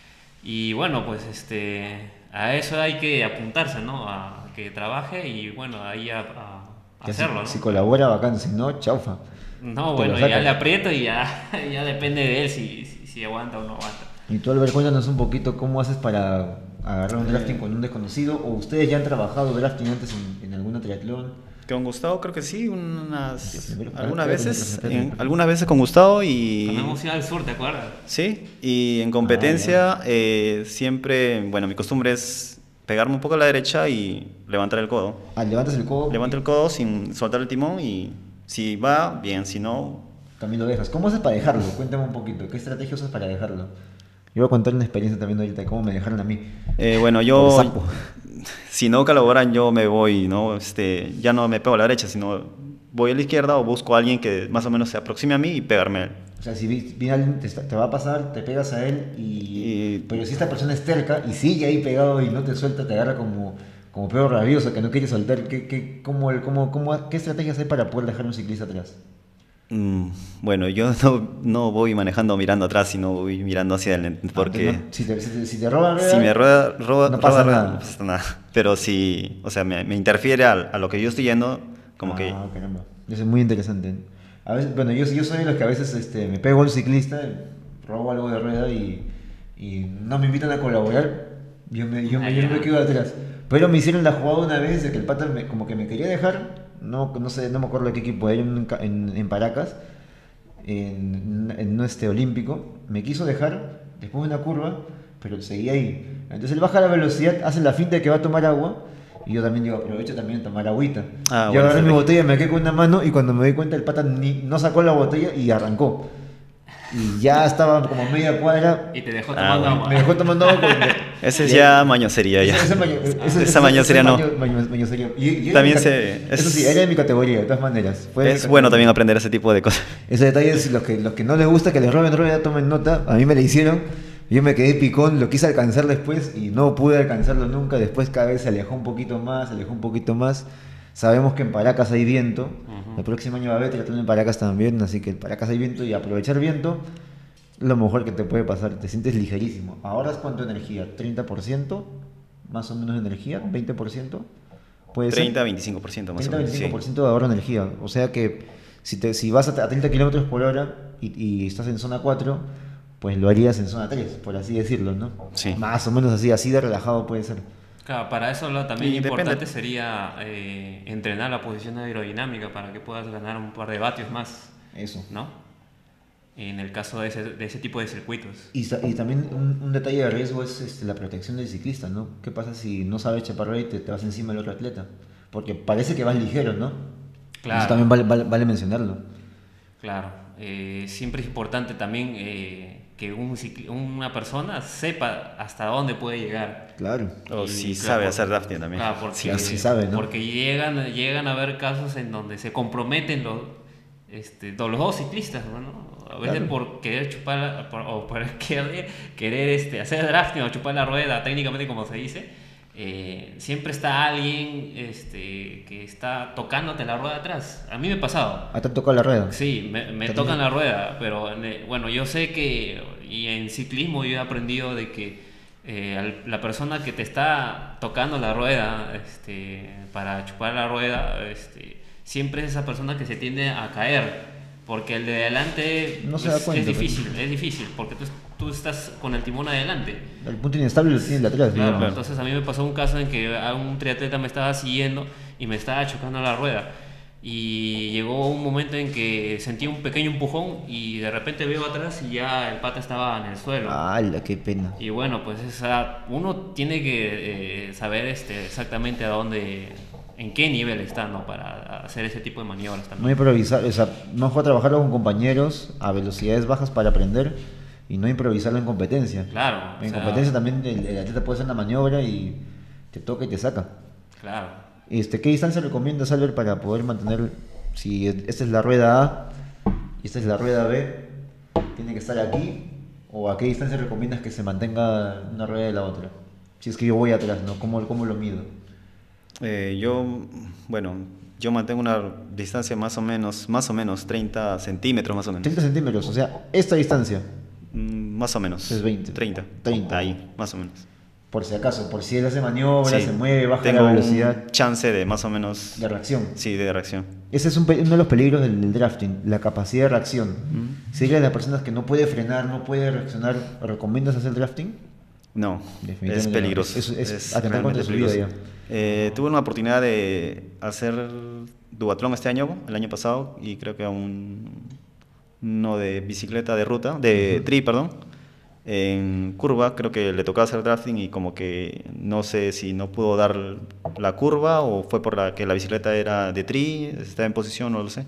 Y bueno, pues este, a eso hay que apuntarse, ¿no? A que trabaje y bueno, ahí a, a hacerlo, si, ¿no? si colabora, bacán, si no, chaufa. No, Te bueno, lo ya saca. le aprieto y ya, ya depende de él si, si, si aguanta o no aguanta. Y tú, Albert, cuéntanos un poquito cómo haces para agarrar un drafting con un desconocido, o ustedes ya han trabajado drafting antes en, en alguna triatlón. Con Gustavo creo que sí, unas, Sí, primero, algunas espérate, veces, espérate, en- espérate. algunas veces con Gustavo y... Cuando hemos ido al sur, ¿te acuerdas? Sí, y en competencia eh, siempre, bueno, mi costumbre es pegarme un poco a la derecha y levantar el codo. Ah, levantas el codo, Levanto el codo sin soltar el timón y si va, bien, si no... también lo dejas. ¿Cómo haces para dejarlo? Cuéntame un poquito. ¿Qué estrategia usas para dejarlo? Yo voy a contar una experiencia también ahorita de cómo me dejaron a mí. Eh, bueno, Por yo, sapo. si no colaboran, yo me voy, ¿no? Este, ya no me pego a la derecha, sino voy a la izquierda o busco a alguien que más o menos se aproxime a mí y pegarme a él. O sea, si vi- viene alguien, te, está- te va a pasar, te pegas a él, y, Y- pero si esta persona es terca y sigue ahí pegado y no te suelta, te agarra como, como perro rabioso que no quiere soltar. ¿Qué, qué, cómo, el- cómo, cómo, ¿Qué estrategias hay para poder dejar a un ciclista atrás? Mm, bueno, yo no, no voy manejando mirando atrás, sino voy mirando hacia adelante, porque Ah, no, si, te, si, te, si te roba rueda, si me rueda, roba, no pasa roba rueda, nada. no pasa nada. Pero si, o sea, me, me interfiere a, a lo que yo estoy yendo, como ah, que... caramba. Eso es muy interesante. A veces, bueno, yo, yo soy de los que a veces este, me pego al ciclista, robo algo de rueda y, y no me invitan a colaborar. Yo me, yo, Ah, me, yo ya. me quedo atrás. Pero me hicieron la jugada una vez de que el pata me- como que me quería dejar. No, no sé, no me acuerdo de qué equipo era, en, Ca- en, en Paracas, en, en un este olímpico. Me quiso dejar después de una curva, pero seguía ahí. Entonces él baja la velocidad, hace la finta de que va a tomar agua. Y yo también digo, aprovecho también a tomar agüita. Ah, yo bueno, agarré sí, mi sí. botella, me quedé con una mano y cuando me di cuenta el pata ni, no sacó la botella y arrancó. Y ya estaba como media cuadra. Y te dejó Ah, tomando bueno. agua. Me dejó tomando agua. porque- Ese es y- ya mañosería, ya. Esa, maño- esa- Esa esa- mañosería esa no. maño- maño- mañosería. Y- y era También mi ca- se- Eso es- sí, era de mi categoría, de todas maneras. Fue de mi Es bueno categoría. también aprender ese tipo de cosas. Ese detalle es los que, los que no les gusta que les roben rueda, tomen nota. A mí me la hicieron. Yo me quedé picón, lo quise alcanzar después y no pude alcanzarlo nunca. Después cada vez se alejó un poquito más, se alejó un poquito más. Sabemos que en Paracas hay viento. Ujú. El próximo año va a haber triatlón en Paracas también, así que en Paracas hay viento y aprovechar viento, lo mejor que te puede pasar. Te sientes ligerísimo. ¿Ahorras cuánto energía? ¿treinta por ciento? Más o menos de energía, ¿veinte por ciento? Puede ser. treinta a veinticinco por ciento más o menos. sí. treinta a veinticinco por ciento de ahorro de energía. O sea que si, te, si vas a, a treinta kilómetros por hora y, y estás en zona cuatro, pues lo harías en zona tres, por así decirlo, ¿no? Sí. Más o menos así, así de relajado puede ser. Claro, para eso lo también Y depende. importante sería eh, entrenar la posición aerodinámica para que puedas ganar un par de vatios más, Eso. ¿no? En el caso de ese, de ese tipo de circuitos. Y, sa- y también un, un detalle de riesgo es este, la protección del ciclista, ¿no? ¿Qué pasa si no sabes chaparrar y te, te vas encima del otro atleta? Porque parece que vas ligero, ¿no? Claro. Eso también vale, vale, vale mencionarlo. Claro, eh, siempre es importante también eh, que un cicli- una persona sepa hasta dónde puede llegar. Claro. O Y, si claro, sabe por- hacer drafting también. Claro, porque, Sí, sí sabe, ¿no? porque llegan, llegan a haber casos en donde se comprometen los, este, los dos ciclistas, ¿no? A veces Claro. por querer chupar, por- o por querer, querer este, hacer drafting o chupar la rueda, técnicamente como se dice, eh, siempre está alguien este, que está tocándote la rueda atrás. A mí me ha pasado. ¿Ah, te han tocado la rueda? Sí, me, me También. tocan la rueda, pero eh, bueno, yo sé que, y en ciclismo yo he aprendido de que eh, al- la persona que te está tocando la rueda este, para chupar la rueda, este, siempre es esa persona que se tiende a caer, porque el de adelante No se pues, da cuenta, es pero- difícil, es difícil, porque tú, tú estás con el timón adelante. El punto inestable lo tiene el de atrás, Claro, digamos. entonces a mí me pasó un caso en que a un triatleta me estaba siguiendo y me estaba chocando la rueda. Y llegó un momento en que sentí un pequeño empujón y de repente veo atrás y ya el pata estaba en el suelo. ¡Hala, qué pena! Y bueno, pues esa, uno tiene que eh, saber este, exactamente a dónde, en qué nivel está, ¿no? Para hacer ese tipo de maniobras No también. improvisar, o sea, mejor trabajarlo con compañeros a velocidades bajas para aprender y no improvisarlo en competencia. Claro, o En sea, competencia también el, el atleta puede hacer una maniobra y te toca y te saca. Claro. Este, ¿qué distancia recomiendas, Albert, para poder mantener, si esta es la rueda A y esta es la rueda B, tiene que estar aquí, o a qué distancia recomiendas que se mantenga una rueda de la otra? Si es que yo voy atrás, ¿no? ¿Cómo, cómo lo mido? Eh, yo, bueno, yo mantengo una distancia más o menos, más o menos treinta centímetros más o menos. treinta centímetros, o sea, esta distancia, Mm, Más o menos. Es veinte. treinta. treinta. Ahí, más o menos. por si acaso, por si él hace maniobra, Sí, se mueve, baja tengo la velocidad un chance de más o menos, de reacción. sí, de reacción. Ese es un pe- uno de los peligros del, del drafting, la capacidad de reacción. Mm. Si eres de las personas que no puede frenar, no puede reaccionar, ¿recomiendas hacer drafting? No, Definitivamente es no. peligroso. Es- es es atentar contra realmente su vida peligroso. Eh, tuve una oportunidad de hacer duatlón este año, el año pasado, y creo que aún no de bicicleta de ruta, de tri, perdón. En curva creo que le tocaba hacer drafting y como que no sé si no pudo dar la curva o fue por la que la bicicleta era de tri, estaba en posición, no lo sé.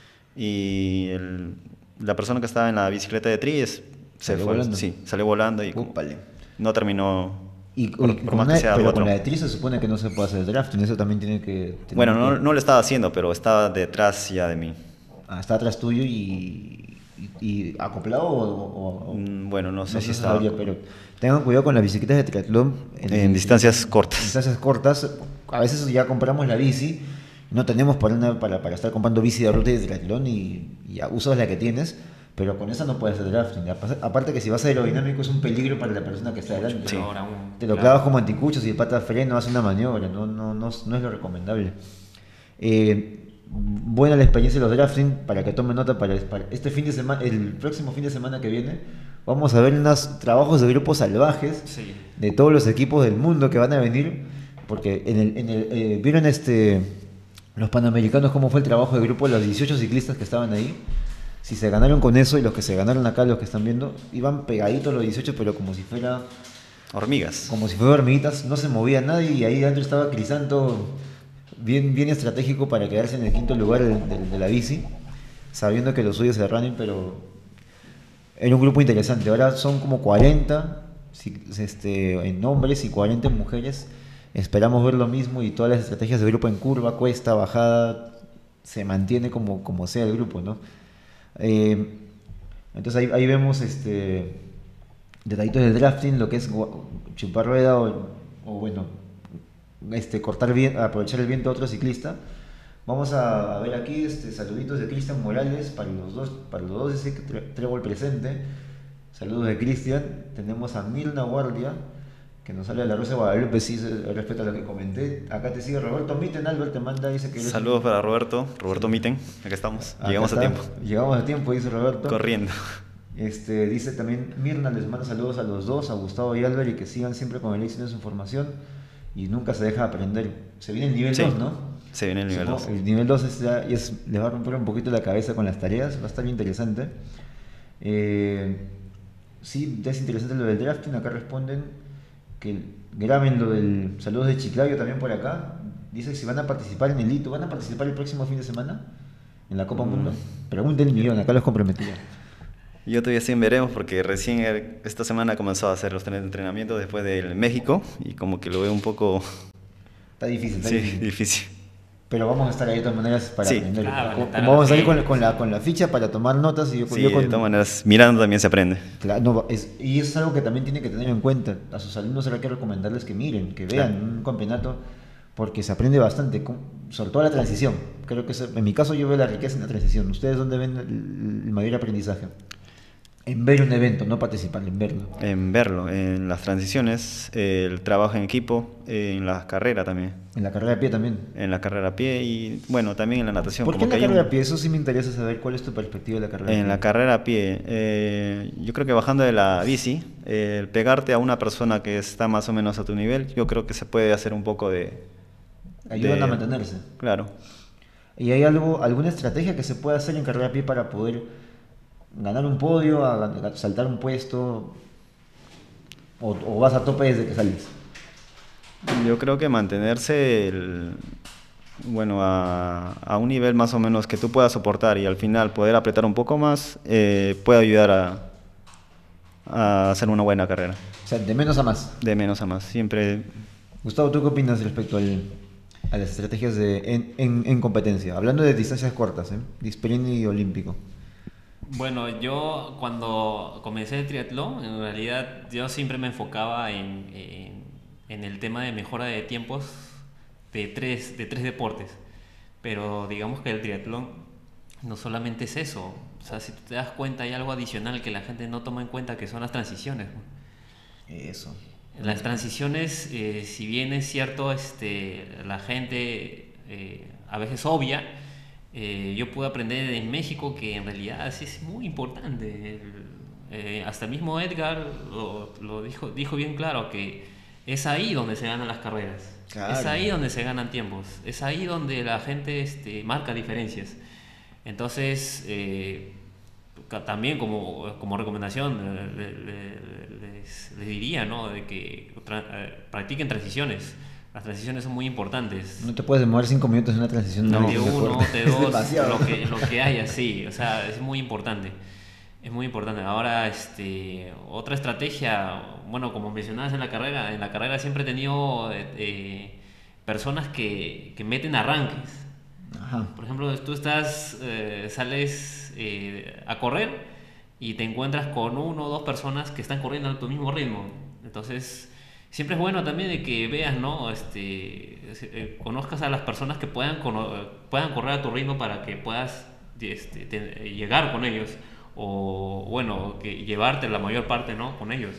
Y el- la persona que estaba en la bicicleta de tri es, se Salió fue, volando. sí, salió volando y como- Úpale. no terminó. Y, por, y por con más una- que sea pero con duatlón. la de tri se supone que no se puede hacer drafting, eso también tiene que... tiene Bueno, no, que- no lo estaba haciendo, pero estaba detrás ya de mí. Ah, está atrás tuyo y, y, y acoplado o... o- o- Mm, Bueno, no sé no si se estaba sabría, pero tengan cuidado con las bicicletas de triatlón. en distancias cortas. distancias cortas. A veces ya compramos la bici, no tenemos para, una- para, para estar comprando bici de ruta y de triatlón y, y ya usas la que tienes, pero con esa no puedes hacer drafting. Apa- Aparte que si vas aerodinámico es un peligro para la persona que está delante. Sí. Ahora un- Te lo claro. clavas como anticuchos y el pata freno hace una maniobra, no, no, no, no es lo recomendable. Eh, buena la experiencia de los drafting, para que tomen nota para, para este fin de semana, el próximo fin de semana que viene, vamos a ver unos trabajos de grupos salvajes Sí. de todos los equipos del mundo que van a venir, porque en el, en el, eh, vieron este los Panamericanos cómo fue el trabajo de grupo de los dieciocho ciclistas que estaban ahí. Si se ganaron con eso y los que se ganaron acá, los que están viendo, iban pegaditos los dieciocho, pero como si fuera Hormigas. como si fuera hormiguitas, no se movía nadie y ahí adentro estaba Crisanto bien, bien estratégico para quedarse en el quinto lugar de, de- de la bici, sabiendo que los suyos se running, pero era un grupo interesante. Ahora son como cuarenta si- este, en hombres y cuarenta en mujeres. Esperamos ver lo mismo y todas las estrategias de grupo en curva, cuesta, bajada, se mantiene como, como sea el grupo, ¿no? Eh, entonces ahí, ahí vemos este detallitos del drafting, lo que es gua- chupar rueda o, o bueno, este, cortar bien, aprovechar el viento a otro ciclista. Vamos a ver aquí este, saluditos de Cristian Morales para los dos, para los dos ese tre- trébol presente. Saludos de Cristian. Tenemos a Mirna Guardia, que nos habla de la Rosa de Guadalupe, sí, se- respecto a lo que comenté. Acá te sigue Roberto Mitten, Albert te manda, dice que eres- Saludos para Roberto, Roberto Mitten, acá estamos, Acá llegamos a está. tiempo, Llegamos a tiempo, dice Roberto. corriendo. Este, dice también Mirna, les manda saludos a los dos, a Gustavo y Albert, y que sigan siempre con el éxito de su información y nunca se deja de aprender. Se viene el nivel Sí, dos, ¿no? se viene el nivel Supongo- dos. El nivel dos es, ya- y es- les va a romper un poquito la cabeza con las tareas, va a estar bien interesante. Eh, sí, es interesante lo del drafting, acá responden que graben lo del saludos de Chiclayo también por acá. Dice que si van a participar en el hito, ¿van a participar el próximo fin de semana en la Copa Mm. Mundo? Pregunten el millón, acá los comprometía. Yo todavía sí veremos porque recién er- esta semana comenzó a hacer los tre- entrenamientos después del México y como que lo veo un poco, Está difícil, está sí, difícil. difícil. Pero vamos a estar ahí de todas maneras para Sí. aprender. Claro, Co- alentar como a vamos a la salir con, gente. con la, con la ficha para tomar notas y yo, Sí, yo con, de todas maneras, mirando también se aprende. Claro, no, es- y eso es algo que también tiene que tener en cuenta. A sus alumnos habrá que recomendarles que miren, que vean Claro. un campeonato, porque se aprende bastante, con- sobre todo la transición. Creo que eso- en mi caso yo veo la riqueza en la transición. ¿Ustedes dónde ven el, el mayor aprendizaje? En ver un evento, no participar, en verlo. En verlo, en las transiciones, el trabajo en equipo, en la carrera también, En la carrera de pie también. en la carrera a pie y bueno, también en la natación. ¿Por qué en como la que hay carrera un- de pie? Eso sí me interesa saber cuál es tu perspectiva de la carrera de En pie. la carrera a pie, eh, yo creo que bajando de la bici, eh, el pegarte a una persona que está más o menos a tu nivel, yo creo que se puede hacer un poco de... Ayudan de- a mantenerse. Claro. ¿Y hay algo, alguna estrategia que se pueda hacer en carrera a pie para poder ganar un podio, a, a saltar un puesto? O, o vas a tope desde que sales? Yo creo que mantenerse el- bueno, a, a un nivel más o menos que tú puedas soportar y al final poder apretar un poco más, eh, puede ayudar a, a hacer una buena carrera. O sea, de menos a más. De menos a más. Siempre Gustavo, ¿tú qué opinas respecto al, a las estrategias de, en, en, en competencia. Hablando de distancias cortas, ¿eh? De sprint y olímpico. Bueno, yo cuando comencé el triatlón, en realidad yo siempre me enfocaba en, en, en el tema de mejora de tiempos de tres, de tres deportes. Pero digamos que el triatlón no solamente es eso. O sea, si tú te das cuenta, hay algo adicional que la gente no toma en cuenta, que son las transiciones. Eso. Las transiciones, eh, si bien es cierto, este, la gente eh, a veces obvia, eh, yo pude aprender en México que en realidad sí es muy importante. Eh, hasta el mismo Edgar lo, lo dijo, dijo bien claro, que es ahí donde se ganan las carreras. Claro. Es ahí donde se ganan tiempos. Es ahí donde la gente este, marca diferencias. Entonces, eh, también como, como recomendación le, le, les, les diría, ¿no?, de que tra eh, practiquen transiciones. Las transiciones son muy importantes. No te puedes demorar cinco minutos en una transición. No, No, de uno, de es dos, demasiado. lo que, lo que haya, sí. O sea, es muy importante. Es muy importante. Ahora, este, otra estrategia, bueno, como mencionabas en la carrera, en la carrera siempre he tenido eh, eh, personas que, que meten arranques. Ajá. Por ejemplo, tú estás, eh, sales eh, a correr y te encuentras con uno o dos personas que están corriendo a tu mismo ritmo. Entonces, siempre es bueno también de que veas, ¿no? Este, eh, conozcas a las personas que puedan, puedan correr a tu ritmo para que puedas este, te, llegar con ellos. O, bueno, que llevarte la mayor parte, ¿no?, con ellos.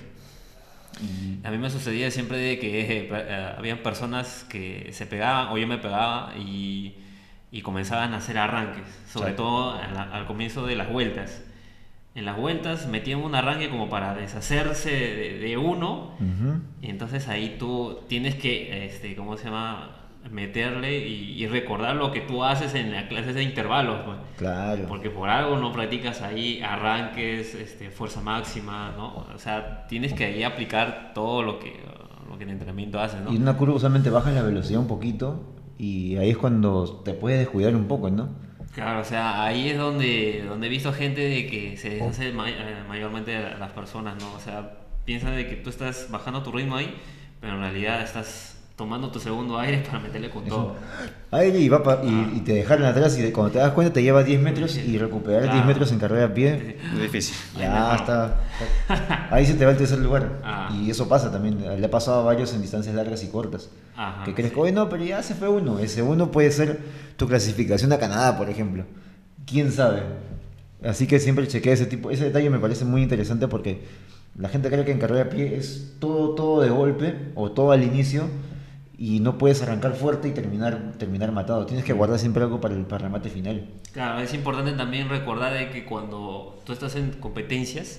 Mm. A mí me sucedía siempre de que eh, habían personas que se pegaban o yo me pegaba y y comenzaban a hacer arranques, sobre sí. todo la, al comienzo de las vueltas. En las vueltas metían un arranque como para deshacerse de, de uno, uh-huh. y entonces ahí tú tienes que, este, ¿cómo se llama?, meterle y, y recordar lo que tú haces en las clases de intervalos, pues. Claro. Porque por algo no practicas ahí arranques, este, fuerza máxima, ¿no? O sea, tienes que ahí aplicar todo lo que, lo que en entrenamiento haces, ¿no? Y una curva usualmente baja la velocidad un poquito, y ahí es cuando te puedes descuidar un poco, ¿no? Claro, o sea, ahí es donde, donde he visto gente de que se deshace may, mayormente las personas, ¿no? O sea, piensan de que tú estás bajando tu ritmo ahí, pero en realidad estás tomando tu segundo aire para meterle con Eso. todo. Aire y, va pa, y, ah. y te dejaron atrás y cuando te das cuenta te lleva diez metros y recuperar claro. diez metros en carrera a pie. Es difícil. Ya está, está. Ahí se te va el tercer lugar. Ah. Y eso pasa también. Le ha pasado a varios en distancias largas y cortas. Ajá, que crees sí. que, oye, no, pero ya se fue uno. Ese uno puede ser tu clasificación a Canadá, por ejemplo. ¿Quién sabe? Así que siempre chequea ese tipo. Ese detalle me parece muy interesante porque la gente cree que en carrera a pie es todo, todo de golpe o todo al inicio. Y no puedes arrancar fuerte y terminar, terminar matado. Tienes que guardar siempre algo para el, para el remate final. Claro, es importante también recordar de que cuando tú estás en competencias,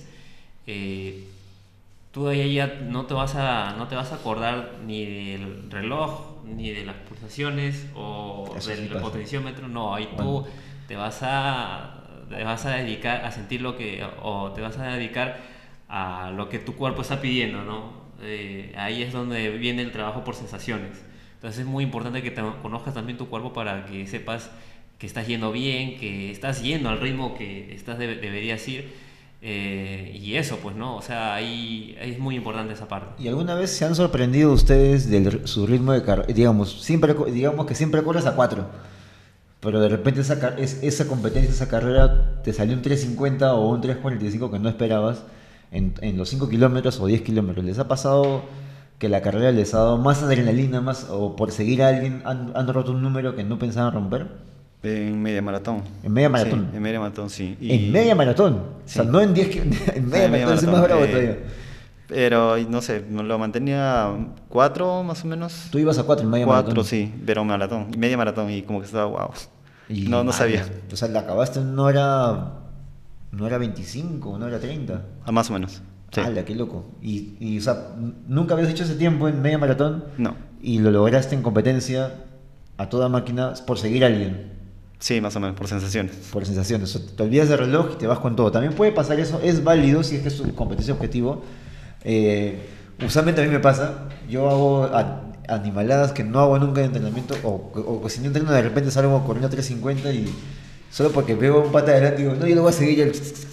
eh, tú ahí ya no te, vas a, no te vas a acordar ni del reloj, ni de las pulsaciones o Eso del sí potenciómetro. No, ahí bueno. tú te vas, a, te vas a dedicar a sentir lo que, o te vas a dedicar a lo que tu cuerpo está pidiendo, ¿no? Eh, ahí es donde viene el trabajo por sensaciones. Entonces es muy importante que te conozcas también tu cuerpo para que sepas que estás yendo bien, que estás yendo al ritmo que estás de, deberías ir, eh, y eso pues, ¿no? O sea, ahí, ahí es muy importante esa parte. ¿Y alguna vez se han sorprendido ustedes de su ritmo de carrera? Digamos, siempre, digamos que siempre corres a cuatro, pero de repente esa, esa competencia, esa carrera te salió un tres cincuenta o un tres cuarenta y cinco que no esperabas en, en los cinco kilómetros o diez kilómetros. ¿Les ha pasado que la carrera les ha dado más adrenalina, más, o por seguir a alguien han, han roto un número que no pensaban romper? En media maratón. En media maratón. Sí, en media maratón, sí. Y... En media maratón. Sí. O sea, no en diez, en media, en media maratón, maratón es más bravo eh, todavía. Pero, no sé, lo mantenía cuatro más o menos. Tú ibas a cuatro en media cuatro, maratón. Cuatro, sí, pero maratón, media maratón, y como que estaba wow. Y, no, no ah, sabía. O sea, la acabaste no era, no era veinticinco, no era treinta. Ah, más o menos. Sí. ¡Hala, qué loco! Y, y, o sea, ¿nunca habías hecho ese tiempo en media maratón? No. Y lo lograste en competencia a toda máquina por seguir a alguien. Sí, más o menos, por sensaciones. Por sensaciones. O sea, te olvidas del reloj y te vas con todo. También puede pasar eso, es válido si es que es tu competencia objetivo. Eh, usualmente a mí me pasa, yo hago a, animaladas que no hago nunca en entrenamiento, o, o, o si no entreno de repente salgo corriendo a tres cincuenta y solo porque veo un pata adelante digo, no, yo lo voy a seguir el...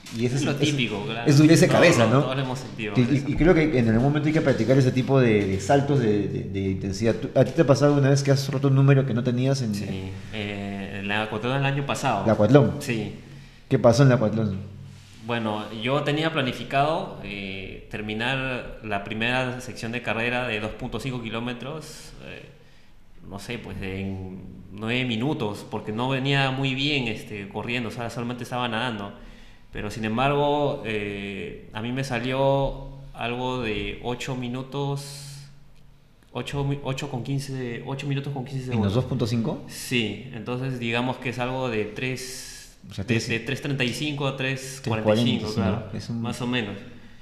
Y ese Es lo típico, es, claro. es dureza de Todos cabeza, lo- ¿no? Todos lo hemos sentido. Y, eso. y creo que en algún momento hay que practicar ese tipo de, de saltos de, de- de intensidad. ¿Tú- ¿A ti te ha pasado alguna vez que has roto un número que no tenías en Sí, eh, en la Aquatlón del año pasado. la Aquatlón? Sí. ¿Qué pasó en la Aquatlón? Bueno, yo tenía planificado eh, terminar la primera sección de carrera de dos punto cinco kilómetros, eh, no sé, pues en nueve minutos, porque no venía muy bien este, corriendo, o sea, solamente estaba nadando. Pero sin embargo, eh, a mí me salió algo de ocho minutos, ocho, mi- ocho con quince, ocho minutos con quince ¿En los segundos. dos punto cinco? Sí, entonces digamos que es algo de tres, O sea, de, tres- de tres treinta y cinco a tres tres cuarenta y cinco, cuarenta, claro, ¿no? Es un- más o menos.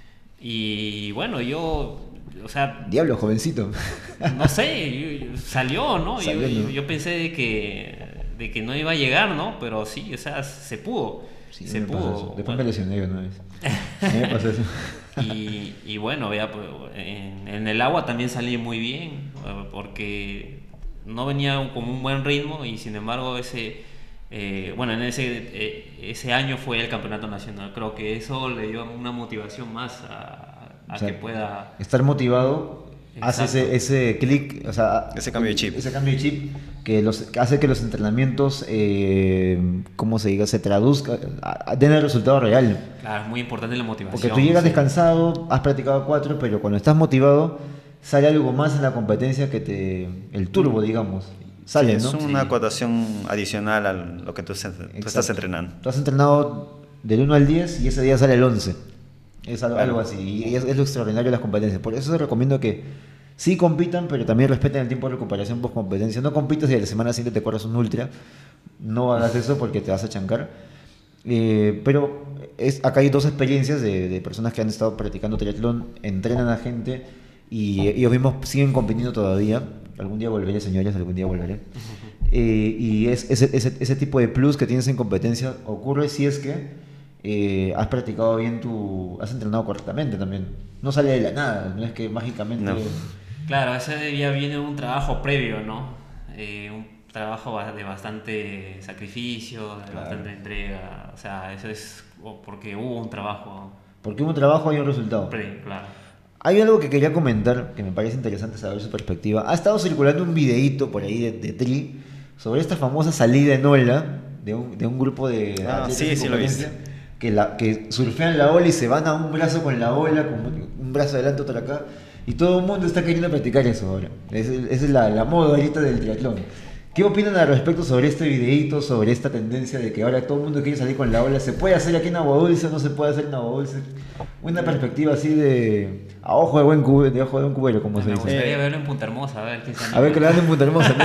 Y bueno, yo, o sea, Diablo, jovencito. no sé, yo- yo- salió, ¿no? Yo- Salió, yo, ¿no? yo pensé de que, de que no iba a llegar, ¿no? Pero sí, o sea, se pudo. Sí, se me pasó pudo. eso. Después Bueno, me lesioné una vez. A mí me pasó eso. y, y bueno, vea, pues, en, en el agua también salí muy bien, eh, porque no venía un- con un buen ritmo y sin embargo ese, eh, bueno, en ese, eh, ese año fue el campeonato nacional. Creo que eso le dio una motivación más a, a O sea, que pueda... Estar motivado hace Exacto. ese, ese clic, o sea, Ese cambio de chip. Ese cambio de chip que, los, que hace que los entrenamientos, eh, ¿cómo se diga? Se traduzcan, a- a- den el resultado real. Claro, es muy importante la motivación. Porque tú llegas sí. descansado, has practicado cuatro, pero cuando estás motivado, sale algo más en la competencia que te. El turbo, digamos. Sale, Sí, ¿no? es una Sí. acotación adicional a lo que tú, tú estás Exacto. entrenando. Tú has entrenado del uno al diez y ese día sale el once. Es algo, Claro. algo así. Y es, es lo extraordinario de las competencias. Por eso recomiendo que sí compitan, pero también respeten el tiempo de recuperación post competencia. No compitas y a la semana siguiente te corras un ultra. No hagas eso porque te vas a chancar. Eh, pero es, acá hay dos experiencias de, de personas que han estado practicando triatlón, entrenan a gente y ellos mismos siguen compitiendo todavía. Algún día volveré, señores, algún día volveré. Eh, y es, ese, ese, ese tipo de plus que tienes en competencia ocurre si es que eh, has practicado bien tu... has entrenado correctamente también. No sale de la nada, no es que mágicamente... No. Claro, ese ya viene un trabajo previo, ¿no? Eh, un trabajo ba- de bastante sacrificio, de Claro. bastante entrega. O sea, eso es o- porque hubo un trabajo Porque un trabajo hay un resultado. previo, claro. Hay algo que quería comentar que me parece interesante saber su perspectiva. Ha estado circulando un videíto por ahí de, de Tri sobre esta famosa salida en ola de un, de un grupo de Ah, atletas sí, en sí lo he competencia que, la, que surfean la ola y se van a un brazo con la ola, con un, un brazo adelante, otro acá. Y todo el mundo está queriendo practicar eso ahora. Es- Esa es la, la moda ahorita del triatlón. ¿Qué opinan al respecto sobre este videíto, sobre esta tendencia de que ahora todo el mundo quiere salir con la ola? ¿Se puede hacer aquí en Agua Dulce o no se puede hacer en Agua Dulce? Una perspectiva así de a ojo de buen cubero, de ojo de buen cubero, como se Me dice. gustaría verlo en Punta Hermosa, a ver qué se A ver que lo dan en Punta Hermosa.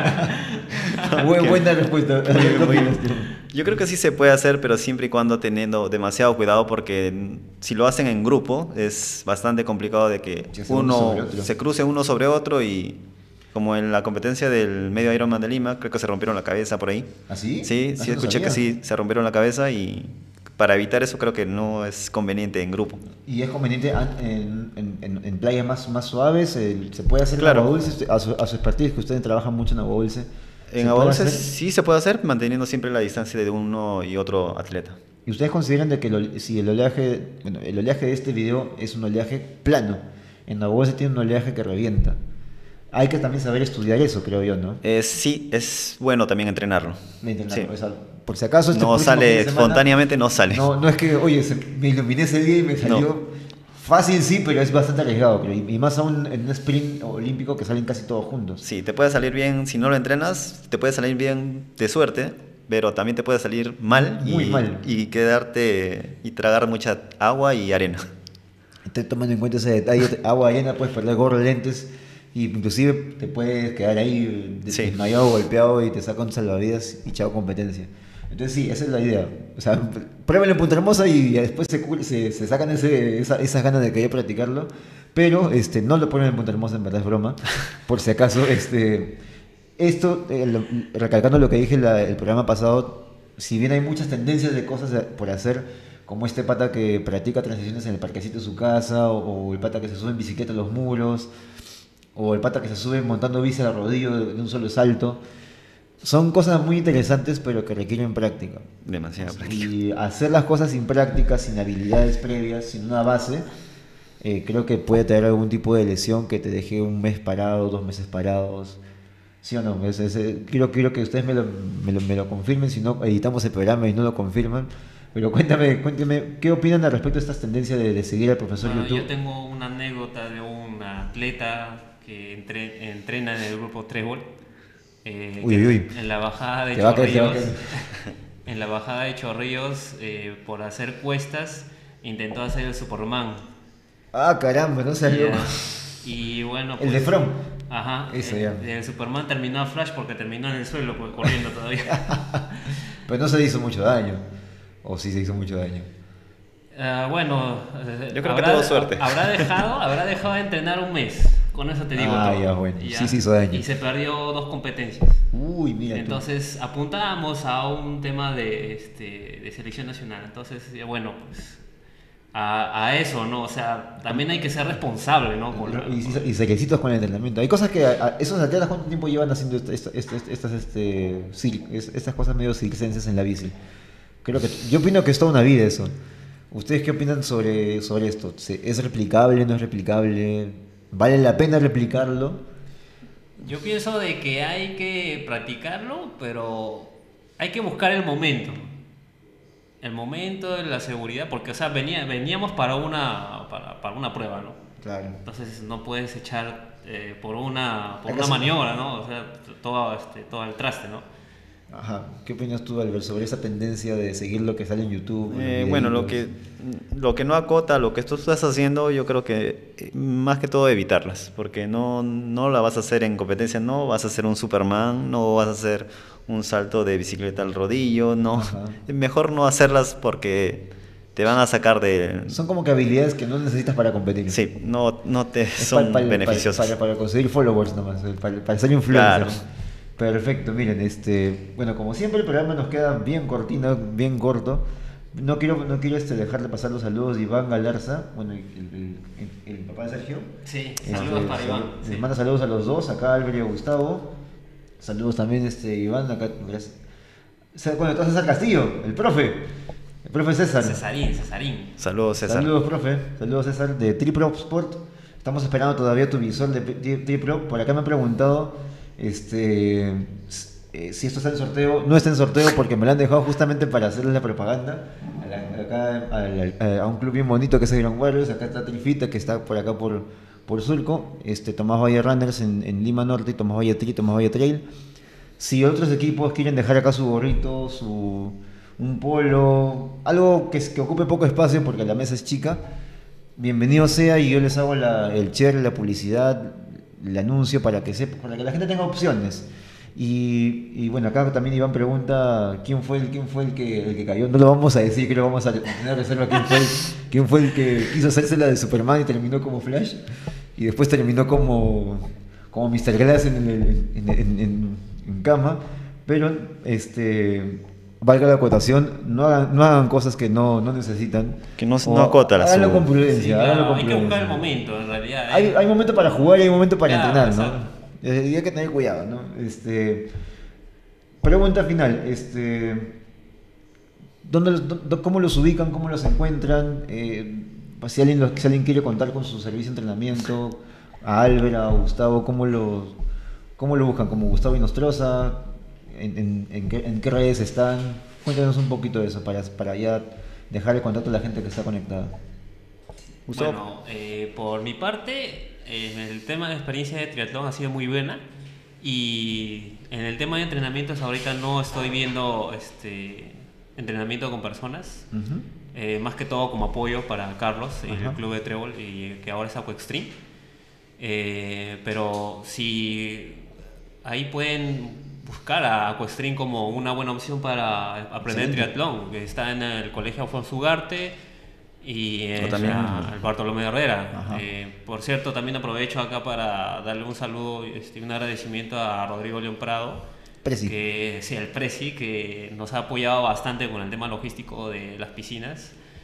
¿No? Buen- buena respuesta. ¿Qué Muy- muy- opinas tú? Yo creo que sí se puede hacer, pero siempre y cuando teniendo demasiado cuidado, porque si lo hacen en grupo es bastante complicado de que Se hace uno uno sobre otro. se cruce uno sobre otro y como en la competencia del medio Ironman de Lima, creo que se rompieron la cabeza por ahí. ¿Ah, sí? Sí, Ah, sí no escuché que sabía. sí, se rompieron la cabeza y para evitar eso creo que no es conveniente en grupo. Y es conveniente an- en, en, en, en playas más, más suaves, el- se puede hacer Claro. en Agua Dulce, a su, a su expertise, que ustedes trabajan mucho en Agua Dulce. ¿se En Agua puede Dulce hacer? sí se puede hacer manteniendo siempre la distancia de uno y otro atleta. ¿Y ustedes consideran de que el ole- si el oleaje, bueno, el oleaje de este video es un oleaje plano? En Agua Dulce tiene un oleaje que revienta. Hay que también saber estudiar eso, creo yo, ¿no? Eh, sí, es bueno también entrenarlo. Entrenarlo, Sí. o sea, por si acaso este No próximo fin sale de semana- espontáneamente, no sale. No, no es que, oye, se- me iluminé ese día y me salió No. fácil, sí, pero es bastante arriesgado, creo. Y, y más aún en un sprint olímpico que salen casi todos juntos. Sí, te puede salir bien, si no lo entrenas, te puede salir bien de suerte, pero también te puede salir mal y, Muy mal. y quedarte y tragar mucha agua y arena. Estoy tomando en cuenta ese detalle, te- agua llena, puedes perder gorro, lentes, y inclusive te puedes quedar ahí Sí. desmayado, golpeado y te saca un salvavidas y chao competencia. Entonces sí, esa es la idea. O sea, pruébenlo en Punta Hermosa y después se, cu- se, se sacan ese, esa- esas ganas de querer practicarlo, pero este, no lo ponen en Punta Hermosa, en verdad es broma, por si acaso. Este, esto, eh, lo- recalcando lo que dije la- el programa pasado, si bien hay muchas tendencias de cosas a- por hacer, como este pata que practica transiciones en el parquecito de su casa, o, o el pata que se sube en bicicleta a los muros, o el pata que se sube montando bici al rodillo de, de un solo salto, son cosas muy interesantes, pero que requieren práctica. Demasiada práctica. Y hacer las cosas sin práctica, sin habilidades previas, sin una base, eh, creo que puede traer algún tipo de lesión que te deje un mes parado, dos meses parados. ¿Sí o no? Es- es- eh, quiero, quiero que ustedes me lo, me lo, me lo confirmen, si no editamos el programa y no lo confirman. Pero cuéntame, cuéntame, ¿qué opinan al respecto de estas tendencias de, de seguir al profesor Bueno, YouTube? yo tengo una anécdota de un atleta que entre- entrena en el grupo Trébol. eh, Uy, que uy, uy. En la bajada de Te va a caer, te va a Chorrillos, caer. en la bajada de Chorrillos, eh, por hacer cuestas, intentó hacer el Superman. Ah, caramba, no salió. Ya. Y bueno, El de From. Ajá. Eso, el, ya. el Superman terminó a Flash porque terminó en el suelo, pues, corriendo todavía. Pero no se hizo mucho daño. O sí se hizo mucho daño. Ah, bueno, eh, Yo creo que tuvo suerte. Habrá dejado, habrá dejado de entrenar un mes. Con eso te digo Ah, todo. ya, bueno. Sí se hizo daño. Y se perdió dos competencias. Uy, mira tú. Entonces apuntábamos a un tema de, este, de selección nacional. Entonces, ya, bueno, pues a, a eso, ¿no? O sea, también hay que ser responsable, ¿no? Con la- Y, y, y sacrificios con el entrenamiento. Hay cosas que a- a- esos atletas, ¿cuánto tiempo llevan haciendo esta- esta- esta- estas, este, cir- es- estas cosas medio circenses en la bici? Creo que yo opino que es toda una vida eso. ¿Ustedes qué opinan sobre, sobre esto? ¿Se- ¿Es replicable? ¿No es replicable? ¿Vale la pena replicarlo? Yo pienso de que hay que practicarlo, pero hay que buscar el momento. El momento, la seguridad, porque, o sea, venía, veníamos para una, para, para una prueba, ¿no? Claro. Entonces no puedes echar eh, por una, por Hay que una hacer- maniobra, ¿no? O sea, todo, este, todo el traste, ¿no? Ajá. ¿Qué opinas tú, Albert, sobre esa tendencia de seguir lo que sale en YouTube? en Eh, los bueno, lo que, videitos? lo que no acota, lo que tú estás haciendo, yo creo que eh, más que todo evitarlas, porque no, no la vas a hacer en competencia, no vas a hacer un Superman, no vas a hacer un salto de bicicleta al rodillo, no. Ajá. Mejor no hacerlas porque te van a sacar de... Son como que habilidades que no necesitas para competir. Sí, no, no te Es son pa- pa- beneficiosas. Para, para conseguir followers nomás, eh, para, para ser influencer. Claro. Perfecto, miren, este, bueno, como siempre el programa nos queda bien cortino, bien corto. No quiero, no quiero este, dejar de pasar los saludos de Iván Galarza, bueno, el, el- el- el papá de Sergio. Sí, Este, saludos para Iván. sal- sí. Les manda saludos a los dos, acá Álvaro y a Gustavo. Saludos también, este, Iván, acá, gracias. O sea, bueno, entonces César Castillo, el profe, el profe César. Cesarín, Cesarín. Saludos, César. Saludos, profe. Saludos, César, de Tripro Sport. Estamos esperando todavía tu visor de Tri- Tripro. Por acá me han preguntado este, s- eh, si esto está en sorteo. No está en sorteo porque me lo han dejado justamente para hacerles la propaganda. A, la- acá, a, la- a un club bien bonito que es el Gran Warriors. Acá está Trifita, que está por acá por, por Surco. Este, Tomás Valle Runners en, en Lima Norte y Tomás Valle Tri, Tomás Valle Trail. Si otros equipos quieren dejar acá su gorrito, su un polo, algo que, es- que ocupe poco espacio porque la mesa es chica, bienvenido sea y yo les hago la- el share, la publicidad, el anuncio para que sepa, para que la gente tenga opciones. Y, y bueno, acá también Iván pregunta quién fue el, quién fue el que, el que cayó. No lo vamos a decir, que lo vamos a tener reserva quién fue, el, quién fue el que quiso hacerse la de Superman y terminó como Flash. Y después terminó como, como míster Glass en, el- en, en- en- en cama. Pero, este, valga la acotación, no hagan, no hagan cosas que no, no necesitan. Que no- O no acota la Háganlo su- con prudencia. Sí, háganlo claro, con hay que buscar el prudencia. momento, en realidad. Hay, ¿eh? hay momento para jugar y hay momento para Claro, entrenar, ¿no? exacto. Eh, Y hay que tener cuidado, ¿no? Este, pregunta final, este, ¿dónde los- dó- ¿cómo los ubican? ¿Cómo los encuentran? Eh, si, alguien los- si alguien quiere contar con su servicio de entrenamiento, a Álvaro, a Gustavo, ¿cómo los, cómo lo buscan? ¿Como Gustavo Inostroza? ¿En, en, en qué, en qué redes están? Cuéntanos un poquito de eso para, para ya dejar el contacto a la gente que está conectada. Gustavo. Bueno, eh, por mi parte, eh, el tema de experiencia de triatlón ha sido muy buena y en el tema de entrenamientos ahorita no estoy viendo este entrenamiento con personas, Ujú. eh, más que todo como apoyo para Carlos en Ajá. el club de Trébol y que ahora es Aqua Extreme. Eh, pero si ahí pueden buscar a Aqua Extreme como una buena opción para aprender Excelente. triatlón, que está en el Colegio Alfonso Ugarte y en O también- la- el Bartolomé Herrera. Ajá. Eh, por cierto, también aprovecho acá para darle un saludo y este, un agradecimiento a Rodrigo León Prado, Presi. que sí, el Presi, que nos ha apoyado bastante con el tema logístico de las piscinas.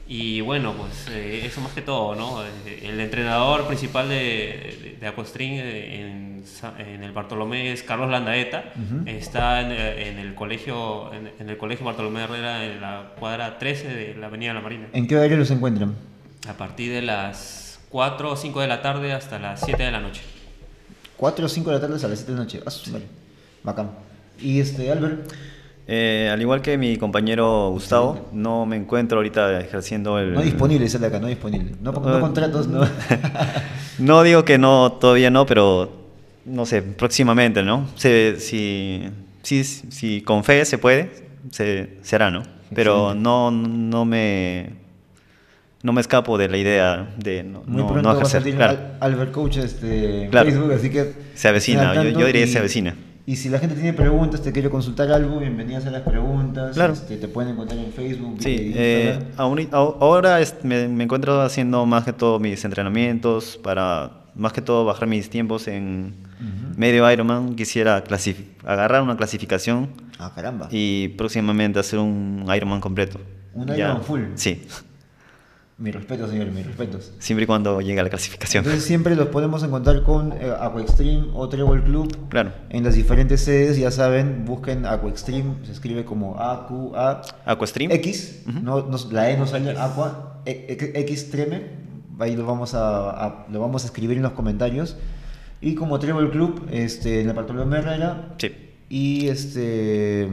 Y bueno, pues eh, eso más que todo, ¿no? Eh, El entrenador principal de, de, de Aquastream eh, en, Sa- en el Bartolomé es Carlos Landaeta. Ujú. Está en, eh, en el colegio en, en el colegio Bartolomé Herrera en la cuadra trece de la Avenida de la Marina. ¿En qué horario los encuentran? A partir de las cuatro o cinco de la tarde hasta las siete de la noche. cuatro o cinco de la tarde a las siete de la noche. Ah, su madre. Bacán. Y este, Albert, Eh, al igual que mi compañero Gustavo, no me encuentro ahorita ejerciendo el... no disponible, sale acá, no disponible. No, no Eh, contratos, no. No digo que no, todavía no, pero no sé, próximamente, ¿no? Se, si, si, si con fe se puede, se, se hará, ¿no? Pero Excelente. no, no me no me escapo de la idea de no, Muy no, pronto no va a ejercer. salir Claro, Al- Albert Coach este, en Claro. Facebook, así que... se avecina, estén al yo, tanto yo diría y- se avecina. Y si la gente tiene preguntas, te quiere consultar algo, bienvenidas a las preguntas. Claro. Este, te pueden encontrar en Facebook, Sí, eh, eh, Instagram. aún- au- ahora es- me, me encuentro haciendo más que todo mis entrenamientos para más que todo bajar mis tiempos en Ujú. medio Ironman. Quisiera clasif- agarrar una clasificación Ah, caramba. y próximamente hacer un Ironman completo. Un Ya- Ironman full. Sí, Mi respeto, señor, mis respetos. siempre y cuando llegue a la clasificación. Entonces siempre los podemos encontrar con eh, Aqua Extreme o Treble Club. Claro. En las diferentes sedes, ya saben, busquen Aqua Extreme, se escribe como A Q A Aquastream. X, Ujú. no, no- la E no sale Aqua, e- e- X Treme, ahí lo vamos a, a- lo vamos a escribir en los comentarios. Y como Treble Club, este, en la Bartolomé Herrera. Sí. Y este.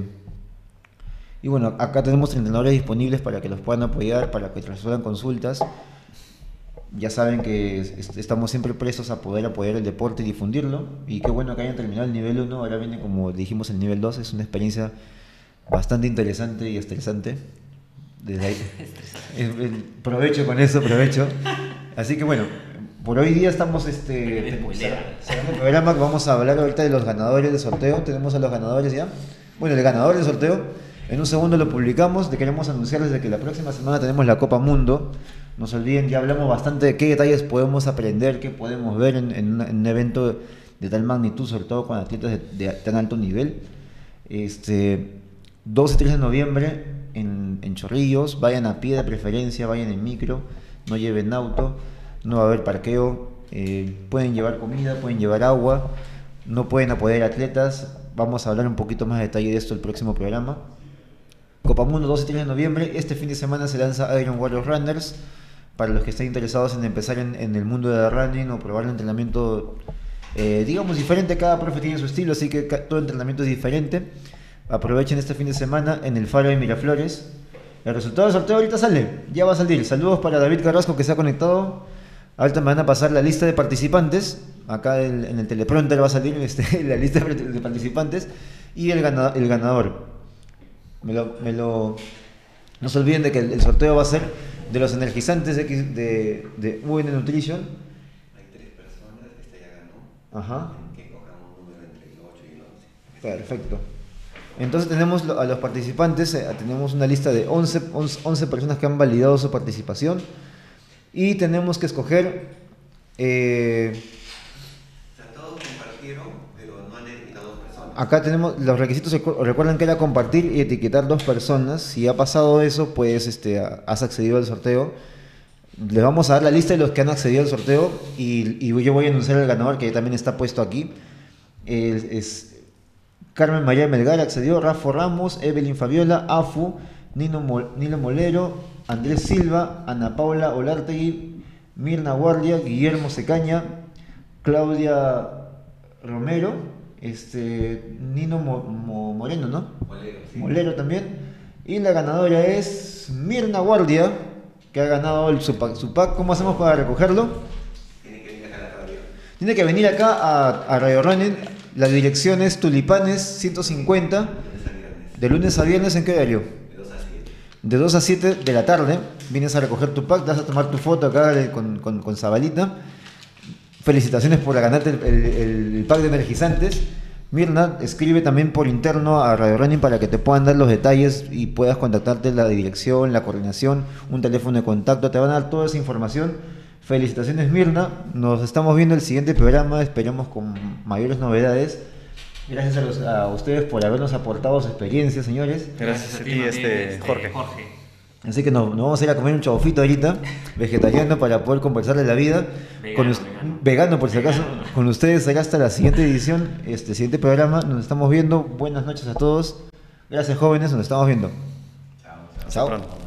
Y bueno, acá tenemos entrenadores disponibles para que los puedan apoyar, para que resuelvan consultas. Ya saben que es- es- estamos siempre prestos a poder apoyar el deporte y difundirlo. Y qué bueno que hayan terminado el nivel uno, ahora viene como dijimos el nivel dos, es una experiencia bastante interesante y estresante. Desde ahí. Eh, eh, provecho con eso, provecho. Así que bueno, por hoy día estamos este, Pequeña spoilera. cerrando el programa. Vamos a hablar ahorita de los ganadores de sorteo. Tenemos a los ganadores ya. Bueno, el ganador del sorteo, en un segundo lo publicamos. Te queremos anunciarles de que la próxima semana tenemos la Copa Mundo. No se olviden, ya hablamos bastante de qué detalles podemos aprender, qué podemos ver en, en una- en un evento de tal magnitud, sobre todo con atletas de, de tan alto nivel. Este, dos y tres de noviembre en, en Chorrillos, vayan a pie de preferencia, vayan en micro, no lleven auto, no va a haber parqueo, eh, pueden llevar comida, pueden llevar agua, no pueden apoyar atletas. Vamos a hablar un poquito más de detalle de esto el próximo programa. Copa Mundo dos y tres de noviembre, este fin de semana se lanza Iron Warrior Runners. Para los que estén interesados en empezar en, en el mundo de running o probar el entrenamiento, eh, digamos, diferente, cada profe tiene su estilo, así que ca- todo entrenamiento es diferente. Aprovechen este fin de semana en el Faro de Miraflores. El resultado del sorteo ahorita sale, ya va a salir. Saludos para David Carrasco que se ha conectado. Ahorita me van a pasar la lista de participantes. Acá el- en el teleprompter va a salir este, la lista de de participantes y el, gana- el ganador. Me lo, me lo- no se olviden de que el, el sorteo va a ser de los energizantes X de, de U N Nutrition. Hay tres personas, esta ya ganó, Ajá. que cojan un número entre el ocho y el once. Perfecto. Entonces tenemos lo- a los participantes, eh, tenemos una lista de once, once, once personas que han validado su participación y tenemos que escoger... eh, O sea, todos compartieron, pero no han eliminado dos personas. Acá tenemos los requisitos, recu- recuerden que era compartir y etiquetar dos personas. Si ha pasado eso, pues este, ha- has accedido al sorteo. Les vamos a dar la lista de los que han accedido al sorteo y, y yo voy a anunciar el ganador que también está puesto aquí. Es, es Carmen María Melgar accedió, Rafa Ramos, Evelyn Fabiola, Afu, Nino, Mo- Nilo Molero, Andrés Silva, Ana Paula Olartegui, Mirna Guardia, Guillermo Secaña, Claudia Romero, este, Nino Mo- Mo- Moreno, ¿no? Molero, sí. Molero también. Y la ganadora es Mirna Guardia, que ha ganado el, su, pack, su pack. ¿Cómo hacemos para recogerlo? Tienen que venir acá a la radio. Tiene que venir acá a, a Radio Running. La dirección es Tulipanes ciento cincuenta, Lunes a viernes, de lunes a viernes. ¿En qué horario? de dos a siete. De dos a siete de la tarde. Vienes a recoger tu pack, te vas a tomar tu foto acá eh, con, con, con Zabalita. Felicitaciones por ganarte el, el- el pack de energizantes. Mirna, escribe también por interno a Radio Running para que te puedan dar los detalles y puedas contactarte la dirección, la coordinación, un teléfono de contacto. Te van a dar toda esa información. Felicitaciones, Mirna. Nos estamos viendo el siguiente programa. Esperamos con mayores novedades. Gracias a, los- a ustedes por habernos aportado su experiencia, señores. Gracias a ti, también, este, Jorge. Jorge. Así que nos, nos vamos a ir a comer un chaufito ahorita, vegetariano, para poder conversar de la vida. Vegano, con us- vegano. vegano, por si acaso. Con ustedes será hasta la siguiente edición, este siguiente programa. Nos estamos viendo. Buenas noches a todos. Gracias, jóvenes. Nos estamos viendo. Chao. Hasta pronto.